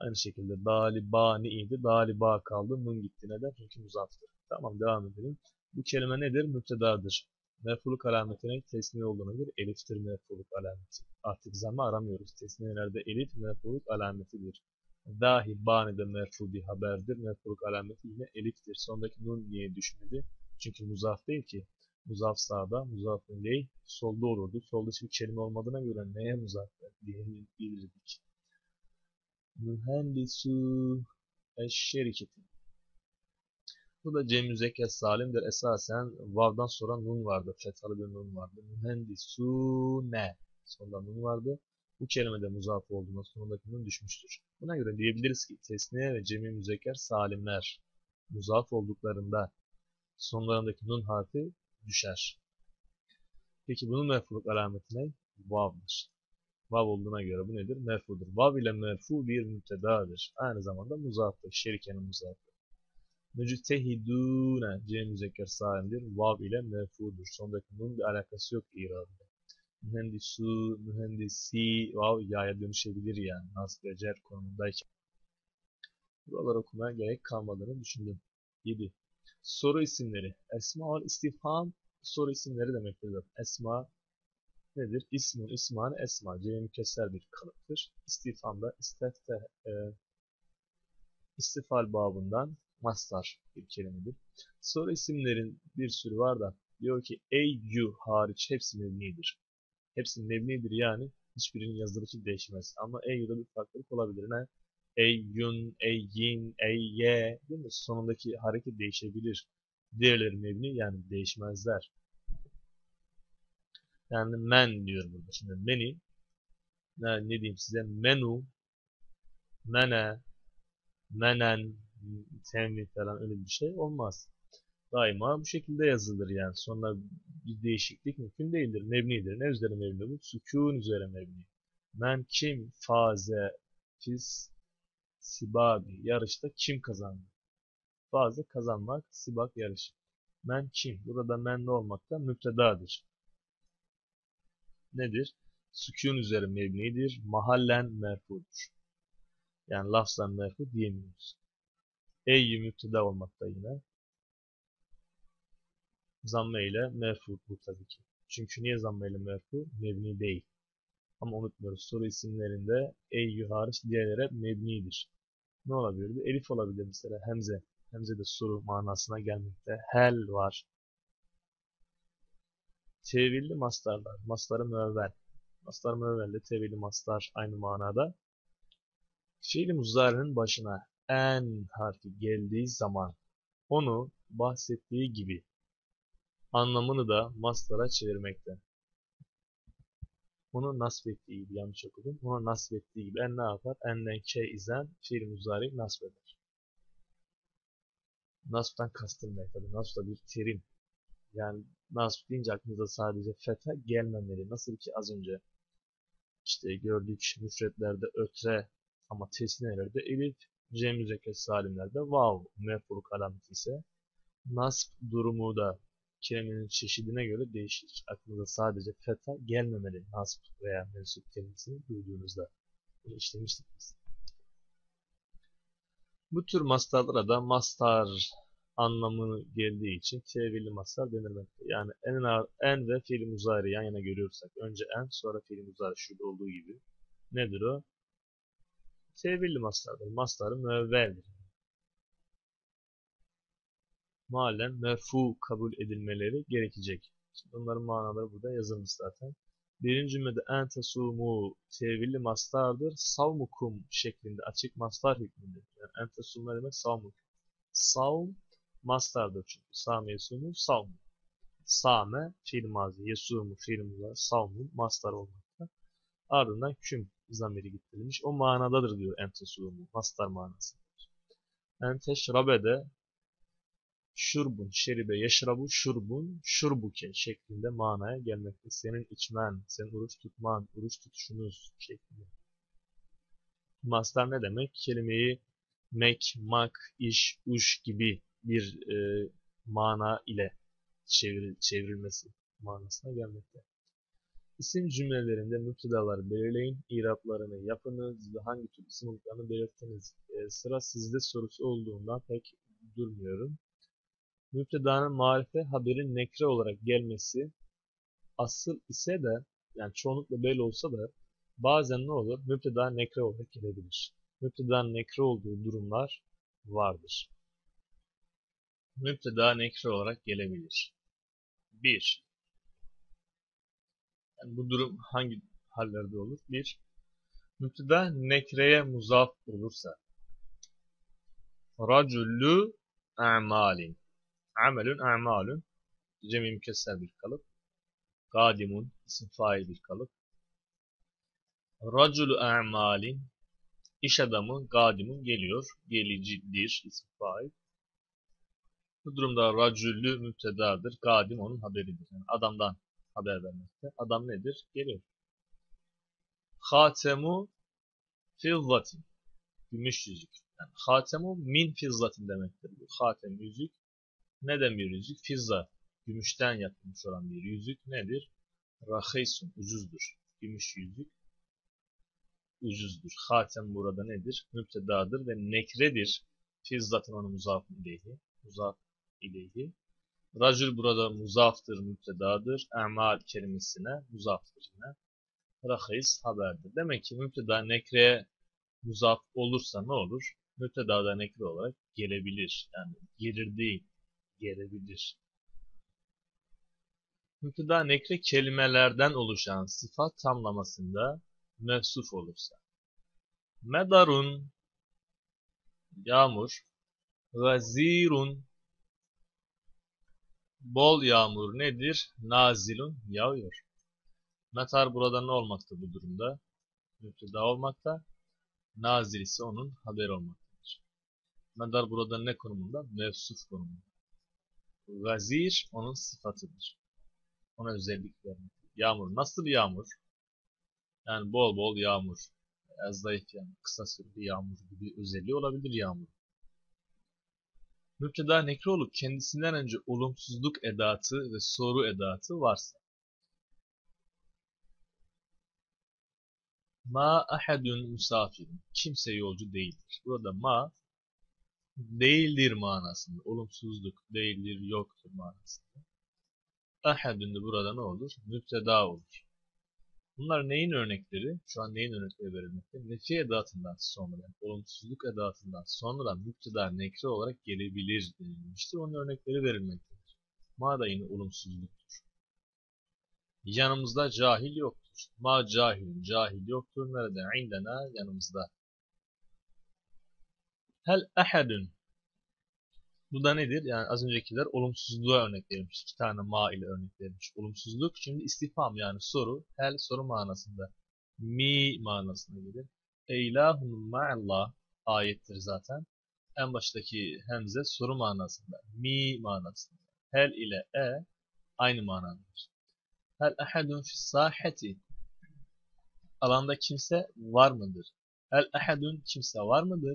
Aynı şekilde dalibani'ydi. Daliba kaldı. Nun gitti. Neden? Çünkü muzaftır. Tamam, devam edelim. Bu kelime nedir? Müptedadır. Merfuluk alametine tesniye olduğuna göre eliftir merfuluk alameti. Artık zammı aramıyoruz. Tesniyelerde elif merfuluk alametidir. Dahi bani de merfu bir haberdir. Merfuluk alameti yine eliftir. Sondaki nun niye düşmedi? Çünkü muzaf değil ki. Muzaf sağda, muzafın leyh solda olurdu. Solda hiçbir kelime olmadığına göre neye muzaf diye bilirdik. Mühendisu eşşeriketi. Bu da cem müzekker salimdir. Esasen vav'dan sonra nun vardı. Fethalı bir nun vardı. Mühendisune. Sonunda nun vardı. Bu kelimede muzaf olduğunda sonundaki nun düşmüştür. Buna göre diyebiliriz ki tesniye ve cemi müzekker salimler muzaf olduklarında sonlarındaki nun harfi düşer. Peki bunun merfuluk alameti ne? Vav'dır. Vav olduğuna göre bu nedir? Merfudur. Vav ile merfu bir müptedadır. Aynı zamanda muzaftır. Şerikenin muzafı. Müctehidûne cem müzekker salimdir. Vav ile merfudur. Sondaki nun bir alakası yok irabında. Mühendisu, mühendisi, vav ya'ya dönüşebilir yani. Nasb ve cer konumundayken. Buraları okumaya gerek kalmadığını düşündüm. yedi. Soru isimleri. Esma-ül istifham soru isimleri demektir. Esma nedir? İsmun, isman, esma. Cem mükesser bir kalıptır. İstifhamda istifte, e, istifal babından mastar bir kelimedir. Soru isimlerin bir sürü var da diyor ki ey yu hariç hepsi mebnidir. Hepsi mebnidir yani hiçbirinin yazılışı değişmez. Ama ey yu'da bir farklılık olabilir. Ne? Ey yun, ey yin, ey ye değil mi? Sonundaki hareket değişebilir. Diğerleri mebni yani değişmezler. Yani men diyor burada. Şimdi meni ne, ne diyeyim size? Menu, mene, menen, temin falan öyle bir şey olmaz. Daima bu şekilde yazılır yani. Sonra bir değişiklik mümkün değildir. Mebnidir. Ne üzere mebni bu? Sükûn üzere mebni. Men kim faze fis sibabi. Yarışta kim kazandı? Faze kazanmak, sibak yarış. Men kim? Burada men ne olmakta? Müptedadır. Nedir? Sükûn üzere mebnidir. Mahallen merfudur. Yani lafzan merfu diyemiyoruz. Ey müpteda olmakta yine. Zamme ile merfu bu tabii ki. Çünkü niye zamme ile merfu? Mebni değil. Ama unutmuyoruz. Soru isimlerinde ey hariç diğerleri mebnidir. Ne olabilir? Elif olabilir mesela. Hemze. Hemze de soru manasına gelmekte. Hel var. Tevilli mastarlar. Mastarı müevvel. Mastar müevvelle tevilli mastar aynı manada. Fiil-i muzari'nin başına en harfi geldiği zaman onu bahsettiği gibi anlamını da mastara çevirmekte. Onu nasbettiği gibi yanlış okudum. Onu nasbettiği gibi en ne yapar? Enden ke izen fiil muzari nasbeder. Nasb'tan kastım ne tabi? Nasb da bir terim. Yani nasb deyince aklınıza sadece fetha gelmemeli. Nasıl ki az önce işte gördük müfretlerde ötre ama tesniyelerde elif, cem müzekker salimlerde vav mef'uluk alameti ise nasb durumu da kelimenin çeşidine göre değişir. Aklınıza sadece fetha gelmemeli nasb veya mensup kelimesini duyduğunuzda. Bunu işlemiştik biz. Bu tür mastarlara da mastar anlamı geldiği için tevilli mastar denilmekte. Yani en, en ve fiil muzari yan yana görüyorsak önce en sonra fiil muzari şurada olduğu gibi nedir o? Tevilli mastardır. Mastarı müevveldir. Malen merfu kabul edilmeleri gerekecek. Şimdi onların manaları burada yazılmış zaten. Birinci cümlede en tesumu tevilli mastardır. Savmukum şeklinde açık mastar hükmündedir. Yani en tesumu ne demek? Savmukum. Savm mastardır çünkü. Same yesumu savmu. Same fiil mazi, yesumu fiil muzari, savmun mastar olmakta. Ardından küm zamiri getirilmiş. O manadadır diyor en tesumu. Mastar manası. En teşrabe de şurbun, şeribe, yeşrabu, şurbun, şurbuke şeklinde manaya gelmekte. Senin içmen, senin oruç tutman, oruç tutuşunuz şeklinde. Mastar ne demek? Kelimeyi mek, mak, iş, uş gibi bir e, mana ile çevir, çevrilmesi manasına gelmekte. İsim cümlelerinde müptedaları belirleyin, iraplarını yapınız ve hangi tür isim olduklarını belirtiniz. E, sıra sizde sorusu olduğundan pek durmuyorum. Müptedanın marife haberin nekre olarak gelmesi asıl ise de, yani çoğunlukla böyle olsa da bazen ne olur? Müpteda nekre olarak gelebilir. Müptedanın nekre olduğu durumlar vardır. Müpteda nekre olarak gelebilir. bir. Yani bu durum hangi hallerde olur? bir. Müpteda nekreye muzaf olursa. Racülü a'malin. Amelün a'malün. Cem-i mükesser bir kalıp. Kadimun isim fail bir kalıp. Racülü a'malin. İş adamı kadimun geliyor. Gelicidir isim fail. Bu durumda racülü müptedadır. Kadim onun haberidir. Yani adamdan haber vermekte. Adam nedir? Geliyor. Hatemu fizzatin. Gümüş yüzük. Yani hatemu min fizzatin demektir. Bu hatem yüzük. Neden bir yüzük? Fizza. Gümüşten yapılmış olan bir yüzük nedir? Rahisun. Ucuzdur. Gümüş yüzük ucuzdur. Hatem burada nedir? Müptedadır ve nekredir. Fizzatın onu muzaf ileyhi. Muzaf ileyhi. Racül burada muzaftır, müptedadır. Emal kelimesine muzaftır yine. Rahis haberdir. Demek ki müpteda nekreye muzaf olursa ne olur? Müpteda da nekre olarak gelebilir. Yani gelir değil, gelebilir. Müpteda nekre kelimelerden oluşan sıfat tamlamasında mevsuf olursa. Medarun, yağmur. Gazirun, bol yağmur nedir? Nazilun, yağıyor. Metar burada ne olmakta bu durumda? Müpteda olmakta. Nazil ise onun haberi olmaktadır. Medar burada ne konumunda? Mevsuf konumunda. Gazir onun sıfatıdır. Ona özellik vermektedir. Yağmur. Nasıl yağmur? Yani bol bol yağmur. Az zayıf yani kısa süreli yağmur gibi özelliği olabilir yağmur. Müpteda nekre olup kendisinden önce olumsuzluk edatı ve soru edatı varsa. Ma ahadun musafirun. Kimse yolcu değildir. Burada ma değildir manasında. Olumsuzluk değildir, yoktur manasında. Ahadun da burada ne olur? Müpteda olur. Bunlar neyin örnekleri? Şu an neyin örnekleri verilmekte? Nefi edatından sonra, yani olumsuzluk edatından sonra müpteda nekre olarak gelebilir denilmiştir. Onun örnekleri verilmektedir. Ma da yine olumsuzluktur. Yanımızda cahil yoktur. Ma cahilun, cahil yoktur. Nerede? İndena, yanımızda. Hel ahadun. Bu da nedir? Yani az öncekiler olumsuzluğa örnek verilmiş. İki tane ma ile örnek verilmiş. Olumsuzluk. Şimdi istifham yani soru. Hel soru manasında. Mi manasında gelir. Eylahun ma'allah ayettir zaten. En baştaki hemze soru manasında. Mi manasında. Hel ile e aynı manadadır. Hel ahadun fis saheti. Alanda kimse var mıdır? Hel ahadun kimse var mıdır?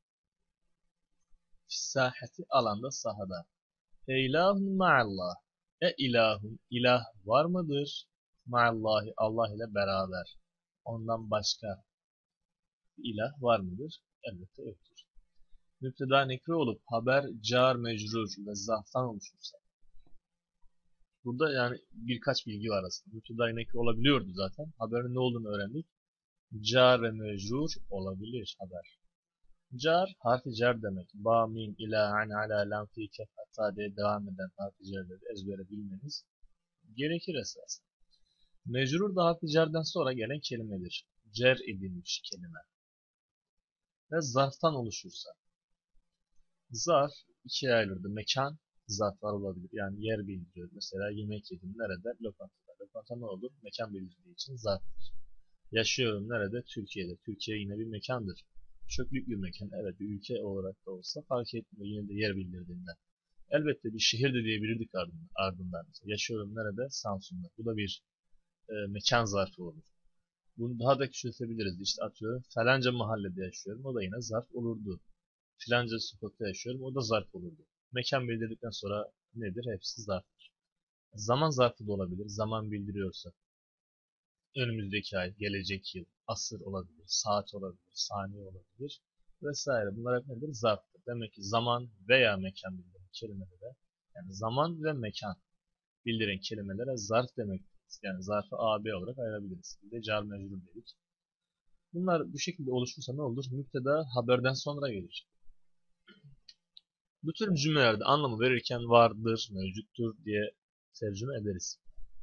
Fissahati alanda sahada. E ilahun ma'allah. E ilahun ilah var mıdır? Ma'allahi Allah ile beraber. Ondan başka bir ilah var mıdır? Elbette yoktur. Müpteda nekre olup haber car mecrur ve zahtan oluşursa. Burada yani birkaç bilgi var aslında. Müpteda nekre olabiliyordu zaten. Haberin ne olduğunu öğrendik. Car ve mecrur olabilir haber. Car harfi cer demek. Ba, min, ila, an, ala, lam, fi, kef, hatta diye devam eden harfi cerleri ezbere bilmeniz gerekir esasen. Mecrur da harfi cerden sonra gelen kelimedir. Cer edilmiş kelime. Ve zarftan oluşursa. Zarf ikiye ayrılır. Mekan zarflar olabilir. Yani yer bildiriyor. Mesela yemek yedim nerede? Lokantada. Lokanta ne olur? Mekan bildirdiği için zarftır. Yaşıyorum nerede? Türkiye'de. Türkiye yine bir mekandır. Çok büyük bir mekan. Evet bir ülke olarak da olsa fark etmiyor. Yine de yer bildirdiğinden. Elbette bir şehir de diyebilirdik ardından. ardından. Yaşıyorum nerede? Samsun'da. Bu da bir e, mekan zarfı olur. Bunu daha da küçültebiliriz. İşte atıyorum falanca mahallede yaşıyorum. O da yine zarf olurdu. Filanca sokakta yaşıyorum. O da zarf olurdu. Mekan bildirdikten sonra nedir? Hepsi zarftır. Zaman zarfı da olabilir. Zaman bildiriyorsa. önümüzdeki ay, gelecek yıl, asır olabilir, saat olabilir, saniye olabilir vesaire. Bunlar hep nedir? Zarftır. Demek ki zaman veya mekan bildiren kelimelere, yani zaman ve mekan bildiren kelimelere zarf demektir. Yani zarfı A, B olarak ayırabiliriz. Bir de car mecrur dedik. Bunlar bu şekilde oluşursa ne olur? Müpteda haberden sonra gelir. Bu tür cümlelerde anlamı verirken vardır, mevcuttur diye tercüme ederiz.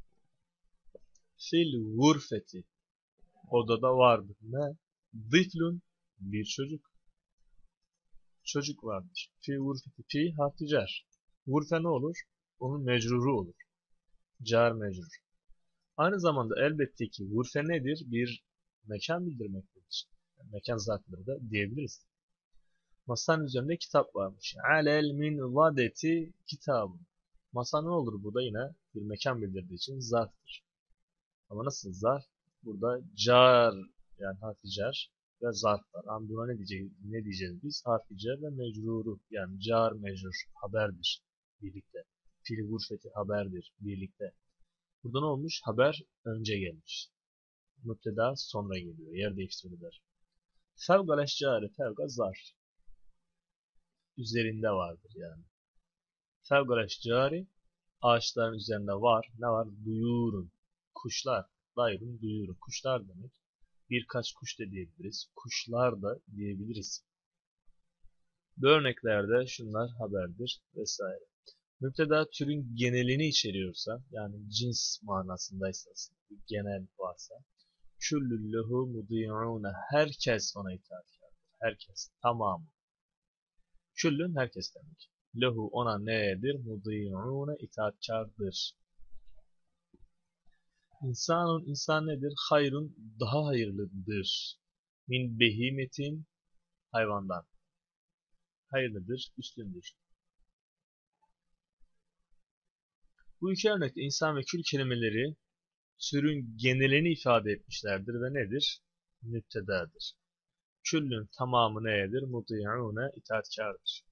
Fil gurfeti, odada vardır. Ne? Dıflun, bir çocuk. Çocuk vardır. Fi gurfeti, fi harfi cer. Gurfe ne olur? Onun mecruru olur. Car mecrur. Aynı zamanda elbette ki gurfe nedir? Bir mekan bildirmektedir. Yani mekan zarfları da diyebiliriz. Masanın üzerinde kitap varmış. Alel min vadeti kitabı. Masa ne olur? Bu da yine bir mekan bildirdiği için zarftır. Ama nasıl zarf? Burada car, yani harfi car ve zarf var. Ama buna ne diyeceğiz, ne diyeceğiz biz? Harfi car ve mecruru. Yani car mecrur haberdir birlikte. Fil gurfeti haberdir birlikte. Burada ne olmuş? Haber önce gelmiş. Müpteda sonra geliyor. Yer değiştirilir. Fevgal eşcari, fevga zarf. Üzerinde vardır yani. Fevgal eşcari, ağaçların üzerinde var. Ne var? Duyurun. Kuşlar. Dairun duyurun. Kuşlar demek. Birkaç kuş da diyebiliriz. Kuşlar da diyebiliriz. Bu örneklerde şunlar haberdir vesaire. Müpteda türün genelini içeriyorsa, yani cins manasındaysa, genel varsa, küllüllehu mudi'une, herkes ona itaatkardır. Herkes, tamamı. Küllün herkes demek. Lehu ona nedir? Mudi'une, itaatkardır. İnsanun, insan nedir? Hayrun, daha hayırlıdır. Min behimetin, hayvandan. Hayırlıdır, üstündür. Bu iki örnekte insan ve kül kelimeleri türün genelini ifade etmişlerdir ve nedir? Müptedadır. Küllün tamamı nedir? Muti'une, itaatkardır.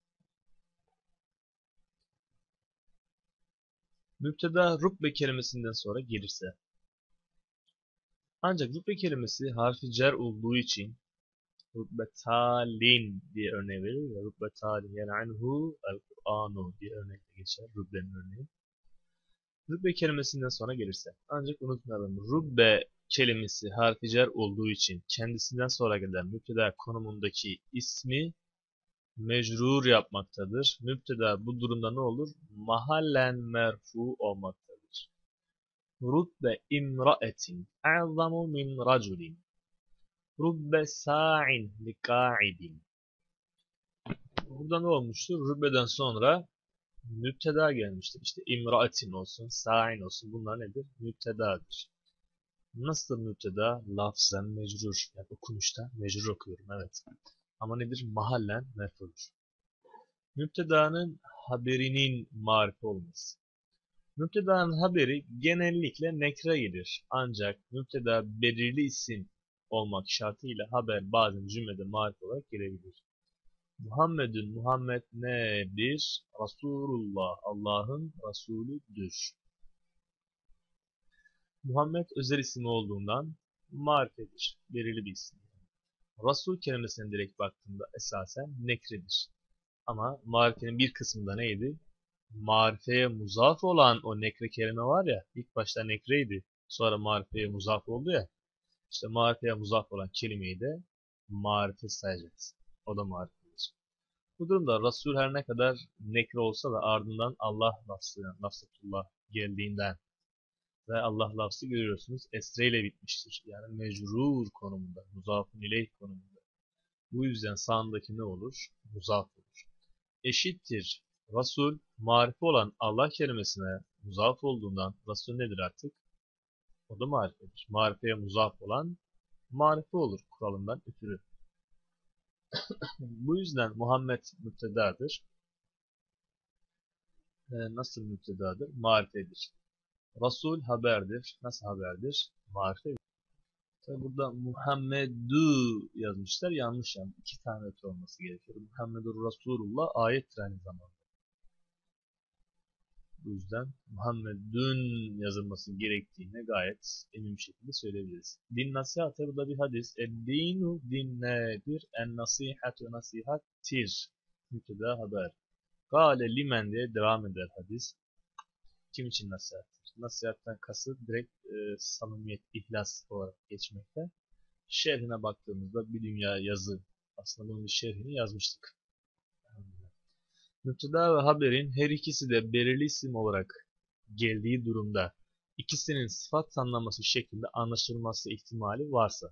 Müpteda rubbe kelimesinden sonra gelirse. Ancak rubbe kelimesi harfi cer olduğu için rubbetalin diye örneği verir ve rubbetalin yani anhu el-Kur'anu diye örnekte geçer. Rubbe'nin örneği. Rubbe kelimesinden sonra gelirse. Ancak unutmayalım. Rubbe kelimesi harfi cer olduğu için kendisinden sonra gelen müpteda konumundaki ismi mecrur yapmaktadır. Müpteda bu durumda ne olur? Mahallen merfu olmaktadır. Rubbe imraetin a'zamu min raculin. Rubbe sa'in li ka'idin. Burada ne olmuştur? Rubbe'den sonra müpteda gelmiştir. İşte imraetin olsun, sa'in olsun. Bunlar nedir? Müptedadır. Nasıl müpteda? Lafzen mecrur. Yani okunuşta mecrur okuyorum. Evet. Ama nedir? Mahallen merfudur. Müptedanın haberinin marife olması. Müptedanın haberi genellikle nekre gelir. Ancak müpteda belirli isim olmak şartıyla haber bazen cümlede marife olarak gelebilir. Muhammedun, Muhammed nedir? Resulullah, Allah'ın Resulüdür. Muhammed özel isim olduğundan marifedir. Belirli bir isim. Resul kelimesine direkt baktığımda esasen nekredir. Ama marifenin bir kısmında neydi? Marifeye muzaf olan o nekre kelime var ya, ilk başta nekreydi, sonra marifeye muzaf oldu ya, işte marifeye muzaf olan kelimeyi de marife sayacağız. O da marifedir. Bu durumda Resul her ne kadar nekre olsa da ardından Allah lafzı, yani lafzatullah geldiğinden ve Allah lafzı görüyorsunuz esre ile bitmiştir. Yani mecrur konumunda, muzafun ileyh konumunda. Bu yüzden sağındaki ne olur? Muzaf olur. Eşittir. Resul, marife olan Allah kelimesine muzaf olduğundan Resul nedir artık? O da marifedir. Marifeye muzaf olan marife olur kuralından ötürü. Bu yüzden Muhammed müptedadır. Ee, nasıl müptedadır? Marifedir. Resul haberdir. Nasıl haberdir? Marifedir. Tabi burada Muhammedu yazmışlar. Yanlış yani. İki tane ötü olması gerekiyor. Muhammedur Resulullah ayettir aynı zamanda. Bu yüzden Muhammedun yazılması gerektiğini gayet emin bir şekilde söyleyebiliriz. Din nasihatı bu da bir hadis. Ed-dinu din nedir? En nasihatu nasihattir. Müpteda haber. Gale limen diye devam eder hadis. Kim için nasihattir? Nasihatten kasıt direkt e, samimiyet, ihlas olarak geçmekte. Şerhine baktığımızda bir dünya yazı. Aslında bunun bir şerhini yazmıştık. Müpteda ve haberin her ikisi de belirli isim olarak geldiği durumda ikisinin sıfat tanımlaması şeklinde anlaşılması ihtimali varsa.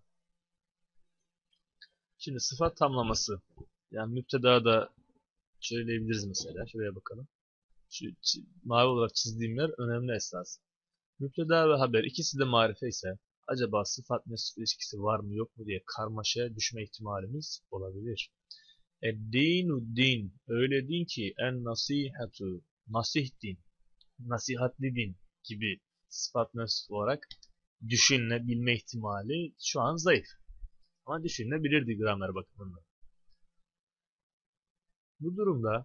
Şimdi sıfat tamlaması, yani müptedada söyleyebiliriz mesela. Şuraya bakalım. Şu mavi olarak çizdiğim yer önemli esas. Müpteda ve haber ikisi de marife ise acaba sıfat mesut ilişkisi var mı yok mu diye karmaşaya düşme ihtimalimiz olabilir. Ed-dinu din, öyle din ki en nasihatu, nasih din, nasihatli din gibi sıfat mesut olarak düşünülebilme ihtimali şu an zayıf. Ama düşünülebilirdi gramer bakımından. Bu durumda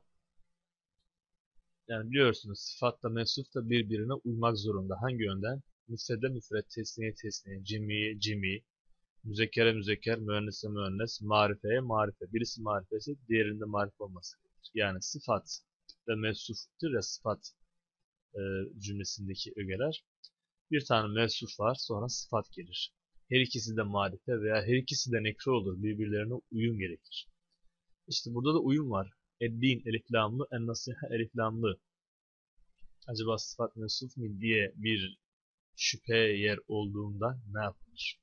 yani biliyorsunuz sıfatla mevsuf da birbirine uymak zorunda. Hangi yönden? Müfrede müfred, tesniye tesniye, cimiye cimi, müzekkere müzekker, müennese müennes, marifeye marife. Birisi marife ise diğerinde marife olması gerekir. Yani sıfat ve mevsuftur ya sıfat e, cümlesindeki ögeler. Bir tane mevsuf var, sonra sıfat gelir. Her ikisi de marife veya her ikisi de nekre olur. Birbirlerine uyum gerekir. İşte burada da uyum var. Ed-din eliflamlı, en-nasiha eliflamlı. Acaba sıfat mevsuf mu diye bir şüphe yer olduğunda ne yapılır?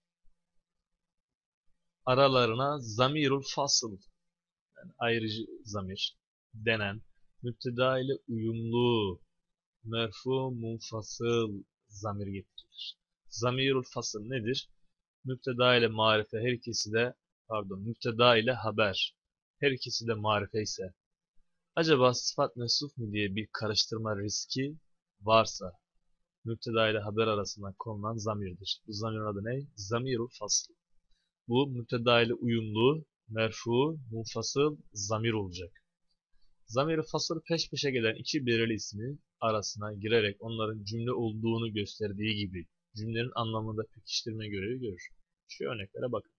Aralarına zamirul fasıl, yani ayrıcı zamir denen müpteda ile uyumlu merfu munfasıl zamir getirilir. Zamirul fasıl nedir? Müpteda ile marife her ikisi de pardon müpteda ile haber her ikisi de marife ise acaba sıfat mevsuf mu diye bir karıştırma riski varsa müpteda ile haber arasında konulan zamirdir. Bu zamirin adı ne? Zamirul fasl. Bu müpteda ile uyumlu, merfu, munfasıl zamir olacak. Zamir-i fasıl peş peşe gelen iki belirli ismi arasına girerek onların cümle olduğunu gösterdiği gibi cümlenin anlamında pekiştirme görevi görür. Şu örneklere bakın.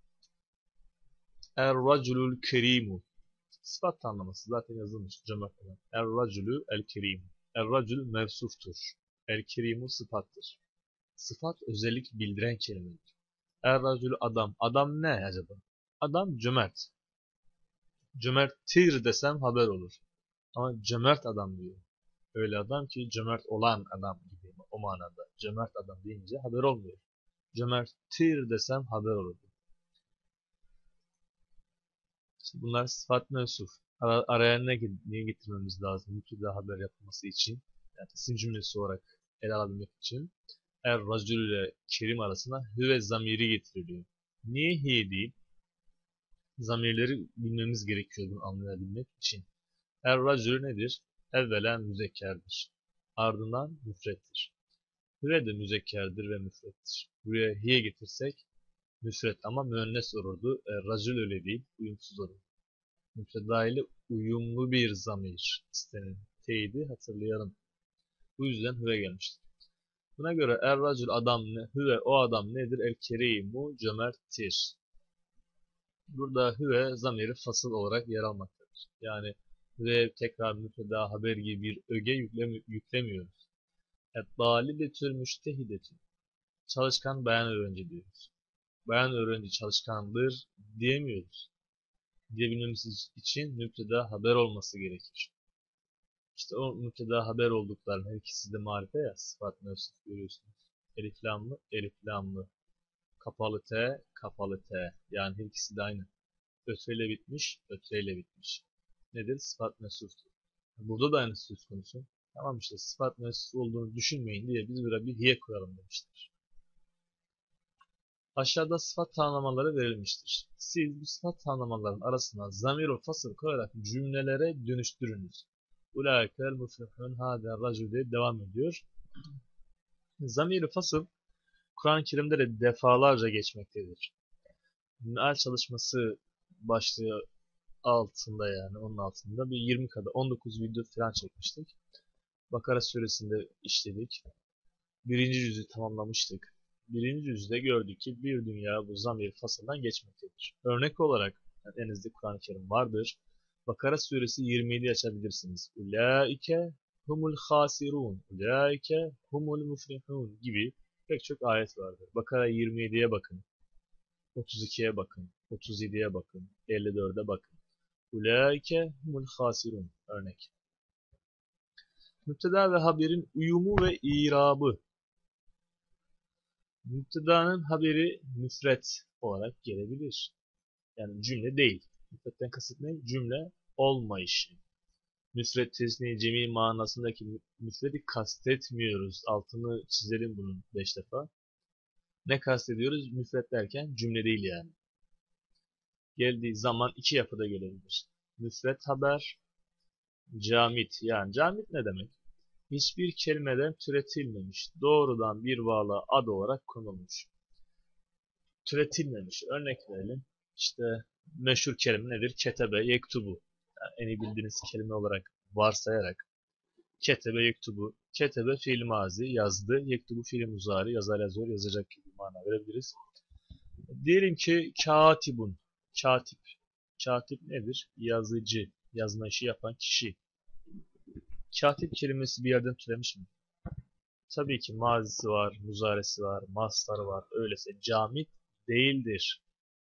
Er-raculul kerimu. Sıfat tanımlaması zaten yazılmış cömert olan. Er-raculu el-kerimu. Er-racul mevsuftur. El-kerimu sıfattır. Sıfat özellik bildiren kelimedir. Er-raculu adam. Adam ne acaba? Adam cömert. Cömerttir desem haber olur. Ama cömert adam diyor. Öyle adam ki cömert olan adam gibi o manada. Cömert adam deyince haber olmuyor. Cömerttir desem haber olur. İşte bunlar sıfat mevsuf. Ara, araya ne, niye getirmemiz lazım? Müpteda haber yapılması için. Yani isim cümlesi olarak ele alabilmek için. Er racül ile kerim arasında hüve zamiri getiriliyor. Niye hi değil? Zamirleri bilmemiz gerekiyor bunu anlayabilmek için. Er racül nedir? Evvela müzekkerdir. Ardından müfrettir. Hüve de müzekkerdir ve müfrettir. Buraya hiye getirsek müfret ama müennes olurdu. Er racül öyle değil, uyumsuz olurdu. Müpteda ile uyumlu bir zamir istenen teyidi hatırlayalım. Bu yüzden hüve gelmiştir. Buna göre er racül adam ne? Hüve o adam nedir? El kerimu cömerttir. Burada hüve zamiri fasıl olarak yer almaktadır. Yani hüve tekrar müpteda haber gibi bir öge yüklemi yüklemiyoruz. Et-talibetül müştehidetün. Çalışkan bayan öğrenci diyoruz. Bayan öğrenci çalışkandır diyemiyoruz. Diyebilmemiz için müpteda haber olması gerekir. İşte o müpteda haber olduklarının her ikisi de marife ya, sıfat mevsuf görüyorsunuz. Eliflamlı, eliflamlı. Kapalı T, kapalı T. Yani her ikisi de aynı. Ötreyle bitmiş, ötreyle bitmiş. Nedir? Sıfat mevsuftur. Burada da aynı söz konusu. Tamam işte sıfat mevsuf olduğunu düşünmeyin diye biz buraya bir hiye koyalım demiştir. Aşağıda sıfat tanımlamaları verilmiştir. Siz bu sıfat tanımlamaların arasına zamir-ül fasıl koyarak cümlelere dönüştürünüz. Ulâikel muflihûn hâdâ racû diye devam ediyor. Zamir-ül fasıl Kur'an-ı Kerim'de de defalarca geçmektedir. Meal çalışması başlığı altında yani onun altında bir yirmi kadar on dokuz video falan çekmiştik. Bakara suresinde işledik. Birinci yüzü tamamlamıştık. Birinci yüzde gördük ki bir dünya bu zamir fasıldan geçmektedir. Örnek olarak yani elinizde Kur'an-ı Kerim vardır. Bakara suresi yirmi yedi açabilirsiniz. Ulaike humul hasirun, ulaike humul muflihun gibi pek çok ayet vardır. Bakara yirmi yediye bakın, otuz ikiye bakın, otuz yediye bakın, elli dörde bakın. Ulaike humul hasirun örnek. Müpteda ve haberin uyumu ve irabı. Müptedanın haberi müfret olarak gelebilir. Yani cümle değil. Müfretten kasıt ne? Cümle olmayışı. Müfret, tesniye, cemi manasındaki müfreti kastetmiyoruz. Altını çizelim bunun beş defa. Ne kastediyoruz? Müfret derken cümle değil yani. Geldiği zaman iki yapıda gelebilir. Müfret haber, camit. Yani camit ne demek? Hiçbir kelimeden türetilmemiş, doğrudan bir varlığa ad olarak konulmuş. Türetilmemiş. Örnek verelim. İşte meşhur kelime nedir? Ketebe, yektubu. Yani en iyi bildiğiniz kelime olarak varsayarak. Ketebe, yektubu. Ketebe fiil mazi, yazdı. Yektubu fiil muzari, yazar yazıyor, yazacak gibi mana verebiliriz. Diyelim ki katibun. Katip. Katip nedir? Yazıcı. Yazma işi yapan kişi. Katip kelimesi bir yerden türemiş mi? Tabii ki mazisi var, muzaresi var, mastarı var. Öyleyse camit değildir.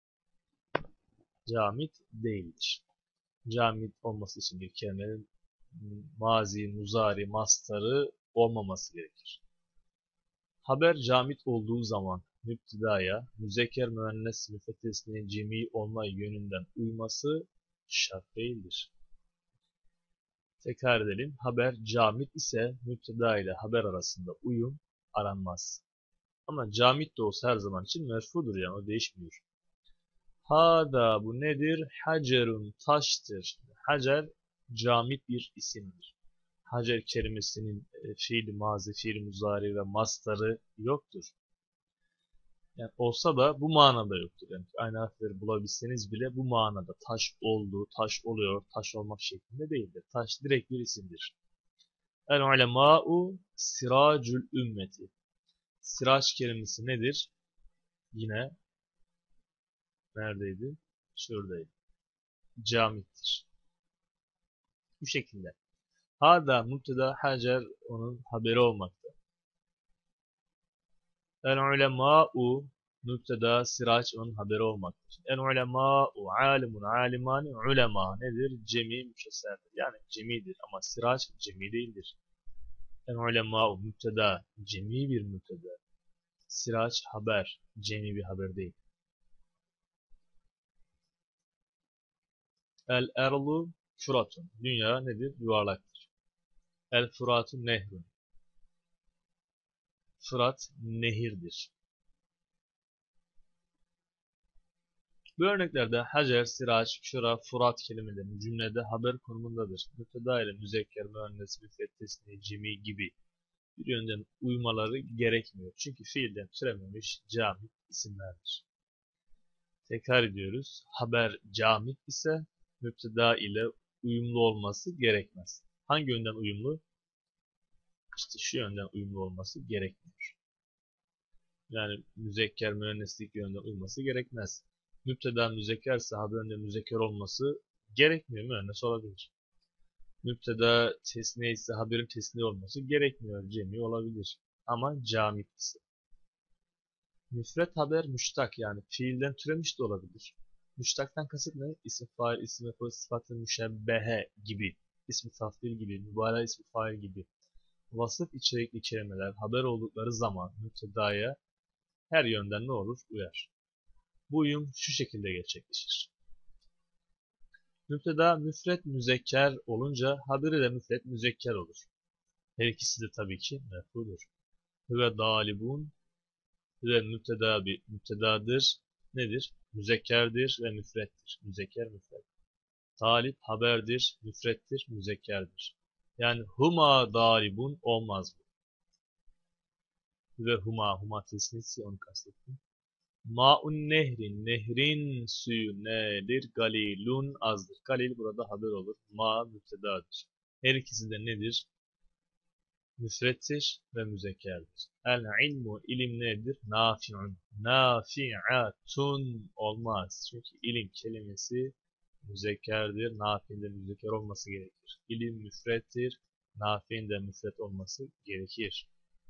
Camit değildir. Camit olması için bir kelimenin mazi, muzari, mastarı olmaması gerekir. Haber camit olduğu zaman müptedaya müzekker müennes müfettesinin cemi olma yönünden uyması şart değildir. Tekrar edelim. Haber camit ise müpteda ile haber arasında uyum aranmaz. Ama camit de olsa her zaman için merfudur yani o değişmiyor. Hada bu nedir? Hacerun taştır. Hacer camit bir isimdir. Hacer kelimesinin e, fiil mazi, fiil muzari ve mastarı yoktur. Yani olsa da bu manada yoktur. Yani aynı harfleri bulabilseniz bile bu manada taş oldu, taş oluyor, taş olmak şeklinde değildir. Taş direkt bir isimdir. El ulemâ'u siracül ümmeti. Siraç kelimesi nedir? Yine neredeydi? Şuradaydı. Camittir. Bu şekilde. Hada müpteda hacer onun haberi olmakta. El ulemâ'u müpteda siraç onun haberi olmaktadır. El ulemâ'u alimun alimani ulema nedir? Cemi mükesserdir. Yani cemidir ama siraç cemi değildir. El ulemâ'u müpteda cemi bir müpteda. Siraç haber cemi bir haber değil. El erlu furatun. Dünya nedir? Yuvarlaktır. El furatu nehrun. Fırat nehirdir. Bu örneklerde hacer, siraç, şura, furat kelimelerinin cümlede haber konumundadır. Müpteda ile müzekker, müennes, müfret, tesniye, cemi gibi bir yönden uymaları gerekmiyor. Çünkü fiilden türememiş camit isimlerdir. Tekrar ediyoruz. Haber camit ise müpteda ile uyumlu olması gerekmez. Hangi yönden uyumlu? İşte şu yönden uyumlu olması gerekmiyor. Yani müzekker, müenneslik yönden uyması gerekmez. Müpteda müzekkerse haberin de müzekker olması gerekmiyor. Müennes olabilir. Müpteda tesniye ise haberin tesniye olması gerekmiyor. Cemi olabilir. Ama camit ise. Müfret haber müştak yani fiilden türemiş de olabilir. Müştaktan kasıt ne? İsim fail, isim mef'ul, sıfatı müşebbehe gibi. İsmi tafdil gibi, mübalağa ismi fail gibi. Vasıf içerikli kelimeler haber oldukları zaman müptedaya her yönden ne olur? Uyar. Bu uyum şu şekilde gerçekleşir. Müpteda müfret müzekker olunca haberi de müfret müzekker olur. Her ikisi de tabii ki mef'uldur. Ve dalibun ve müpteda bir müptedadır. Nedir? Müzekkerdir ve müfrettir. Müzekker müfret. Talip haberdir, müfrettir, müzekkerdir. Yani huma dalibun olmaz bu. Ve huma, huma tesnisi onu kastettim. Ma'un nehrin, nehrin suyu nedir? Galilun azdır. Galil burada haber olur. Ma müptedadır. Her ikisi de nedir? müfrettir ve müzekkerdir. El ilmu ilim nedir? Nafi'un. Nafi'atun olmaz. Çünkü ilim kelimesi müzekkerdir. Nafi'nin de müzekker olması gerekir. İlim müfrettir. Nafi'nin de müfret olması gerekir.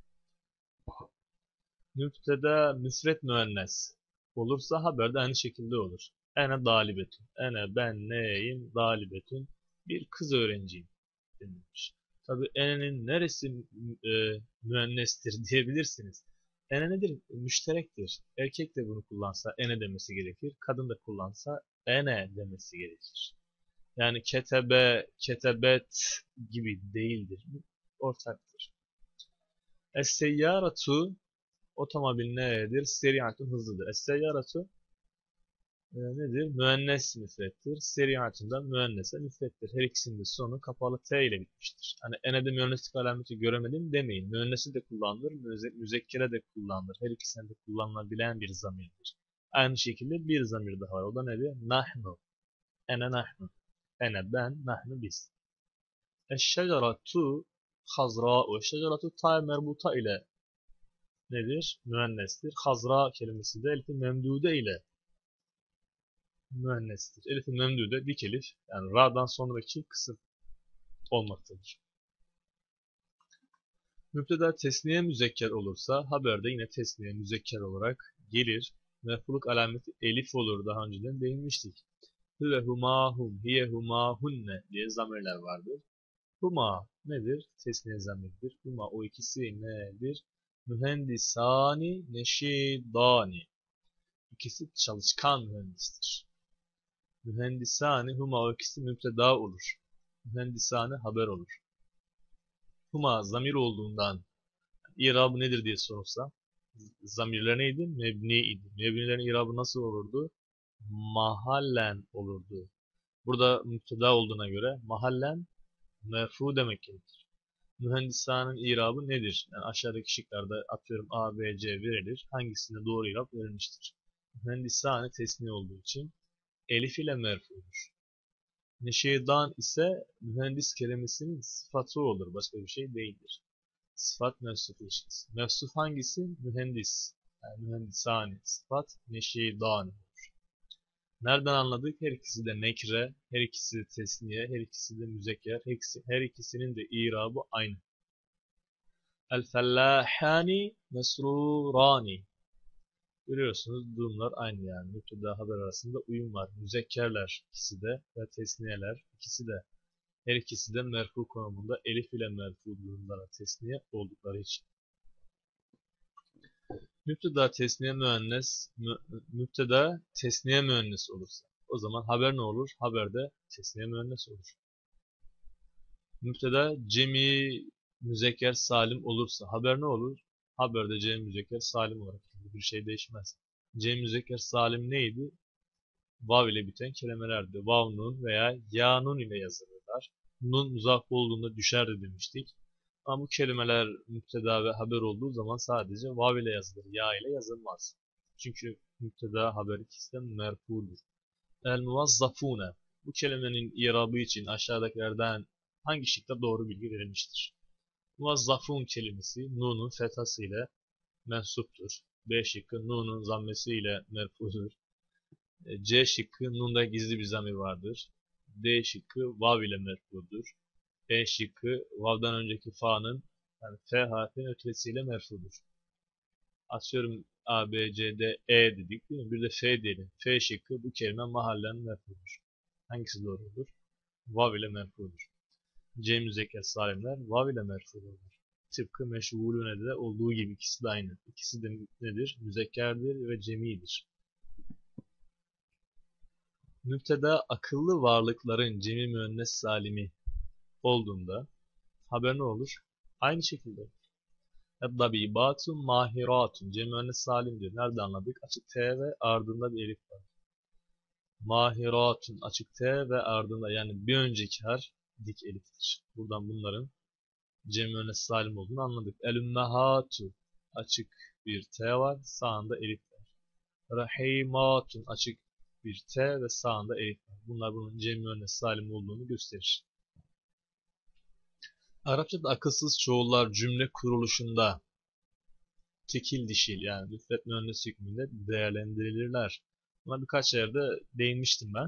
Mübteda müfret müennes olursa haber de aynı şekilde olur. Ene dalibetün. Ene ben neyim? Dalibetün. Bir kız öğrenciyim denilmiş. Tabi enenin neresi e, müennestir diyebilirsiniz. Ene nedir? Müşterektir. Erkek de bunu kullansa ene demesi gerekir. Kadın da kullansa ene demesi gerekir. Yani ketebe, ketebet gibi değildir. Ortaktır. Es-seyyaratu otomobil nedir? Seriatun hızlıdır. Es-seyyaratu e, nedir? Müennes müfrettir. Seriatun da müennese müfrettir. Her ikisinin de sonu kapalı T ile bitmiştir. Hani enede müenneslik alameti göremedim demeyin. Müennesi de kullanılır, müze müzekkere de kullanılır. Her ikisine de kullanılabilen bir zamirdir. Aynı şekilde bir zamir daha var. O da nedir? Nahnu. Ene nahnu. Ene ben, nahnu biz. Eşşeceratu hazra'u. Eşşeceratu ta merbuta ile nedir? Müennestir. Hazra kelimesi de elif-i memdude ile müennestir. Elif-i memdude dik elif, yani ra'dan sonraki kısım olmaktadır. Müpteda tesniye müzekker olursa haberde yine tesniye müzekker olarak gelir. Mef'uluk alameti elif olur. Daha önceden değinmiştik. Hüve humahum, hiye humahunne diye zamirler vardır. Huma nedir? Tesniye zamirdir. Huma o ikisi nedir? Mühendisani neşidani. İkisi çalışkan mühendistir. Mühendisani huma o ikisi müpteda olur. Mühendisani haber olur. Huma zamir olduğundan İrabı nedir diye sorulsa zamirler neydi? Mebni idi. Mebnilerin irabı nasıl olurdu? Mahallen olurdu. Burada müpteda olduğuna göre mahallen merfu demek gerekir. Mühendisanın irabı nedir? Yani aşağıdaki şıklarda atıyorum A, B, C verilir. Hangisinde doğru irab verilmiştir? Mühendisane tesniye olduğu için elif ile merfudur. Neşidan ise mühendis kelimesinin sıfatı olur. Başka bir şey değildir. Sıfat mevsuf ilişkisi. Mevsuf hangisi? Mühendis. Yani mühendisani. Sıfat neşidan. Nereden anladık? Her ikisi de nekre, her ikisi de tesniye, her ikisi de müzekker, her, ikisi, her ikisinin de irabı aynı. El-fellâhâni mesrûrâni. Görüyorsunuz durumlar aynı yani. Müpteda haber arasında uyum var. Müzekkerler ikisi de ve tesniyeler ikisi de. Her ikisi de merfu konumunda elif ile merfu durumlara tesniye oldukları için. Müpteda tesniye müennes, mü, müpteda tesniye müennes olursa o zaman haber ne olur? Haberde tesniye müennes olur. Müpteda cemi müzekker salim olursa haber ne olur? Haberde cemi müzekker salim olarak bir şey değişmez. Cemi müzekker salim neydi? Vav ile biten kelimelerdi. Vav nun veya ya nun ile yazılırlar. Nun muzaf olduğunda düşerdi demiştik. Ama bu kelimeler müpteda ve haber olduğu zaman sadece vav ile yazılır, ya ile yazılmaz. Çünkü müpteda haber ikisi de merfudur. El muvazzafune. Bu kelimenin irabı için aşağıdakilerden hangi şıkta doğru bilgi verilmiştir? Muvazzafun kelimesi nunun fethası ile mensuptur. B şıkkı nunun zammesi ile merfudur. C şıkkı nunda gizli bir zamir vardır. D şıkkı vav ile merfudur. E şıkkı vav'dan önceki fa'nın yani F harfinin ötesiyle merfudur. Atıyorum A, B, C, D, E dedik değil mi? Bir de F diyelim. F şıkkı bu kelime mahallen merfudur. Hangisi doğru olur? Vav ile merfudur. C müzekker salimler vav ile merfudur. Tıpkı meşgulüne de olduğu gibi ikisi de aynı. İkisi de nedir? Müzekkerdir ve cemidir. Müpteda akıllı varlıkların cemi müennes salimi olduğunda haber ne olur? Aynı şekilde. Dabbibatun mahiratun. Cem müennes salim diyor. Nerede anladık? Açık T ve ardında bir elif var. Mahiratun açık T ve ardında yani bir önceki harf dik eliftir. Buradan bunların cem müennes salim olduğunu anladık. El-ümmehatu açık bir T var. Sağında elif var. Rahimatun açık bir T ve sağında elif var. Bunlar bunun cem müennes salim olduğunu gösterir. Arapçada akılsız çoğullar cümle kuruluşunda tekil dişil yani müfret müennes hükmünde değerlendirilirler. Buna birkaç yerde değinmiştim ben.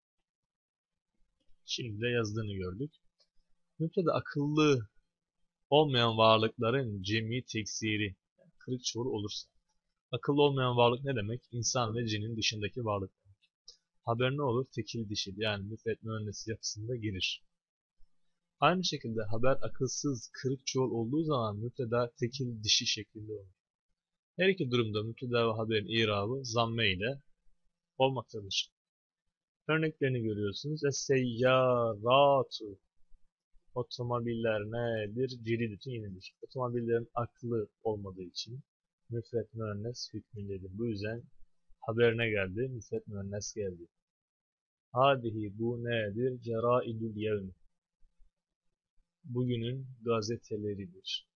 Şimdi de yazdığını gördük. Müfrede akıllı olmayan varlıkların cemi teksiri, yani kırık çoğul olursa. Akıllı olmayan varlık ne demek? İnsan ve cinin dışındaki varlık demek. Haber ne olur? Tekil dişil yani müfret müennes yapısında gelir. Aynı şekilde haber akılsız, kırık çoğul olduğu zaman müpteda tekil dişi şeklinde olur. Her iki durumda müpteda ve haberin irabı zamme ile olmaktadır. Örneklerini görüyorsunuz. Es-seyyaratu. Otomobiller nedir? Ciridütün yenidir. Otomobillerin aklı olmadığı için müfret müennes hükmündedir. Bu yüzden haberine geldi, müfret müennes geldi. Hadihi bu nedir? Ceraidul yevmi. Bugünün gazeteleridir.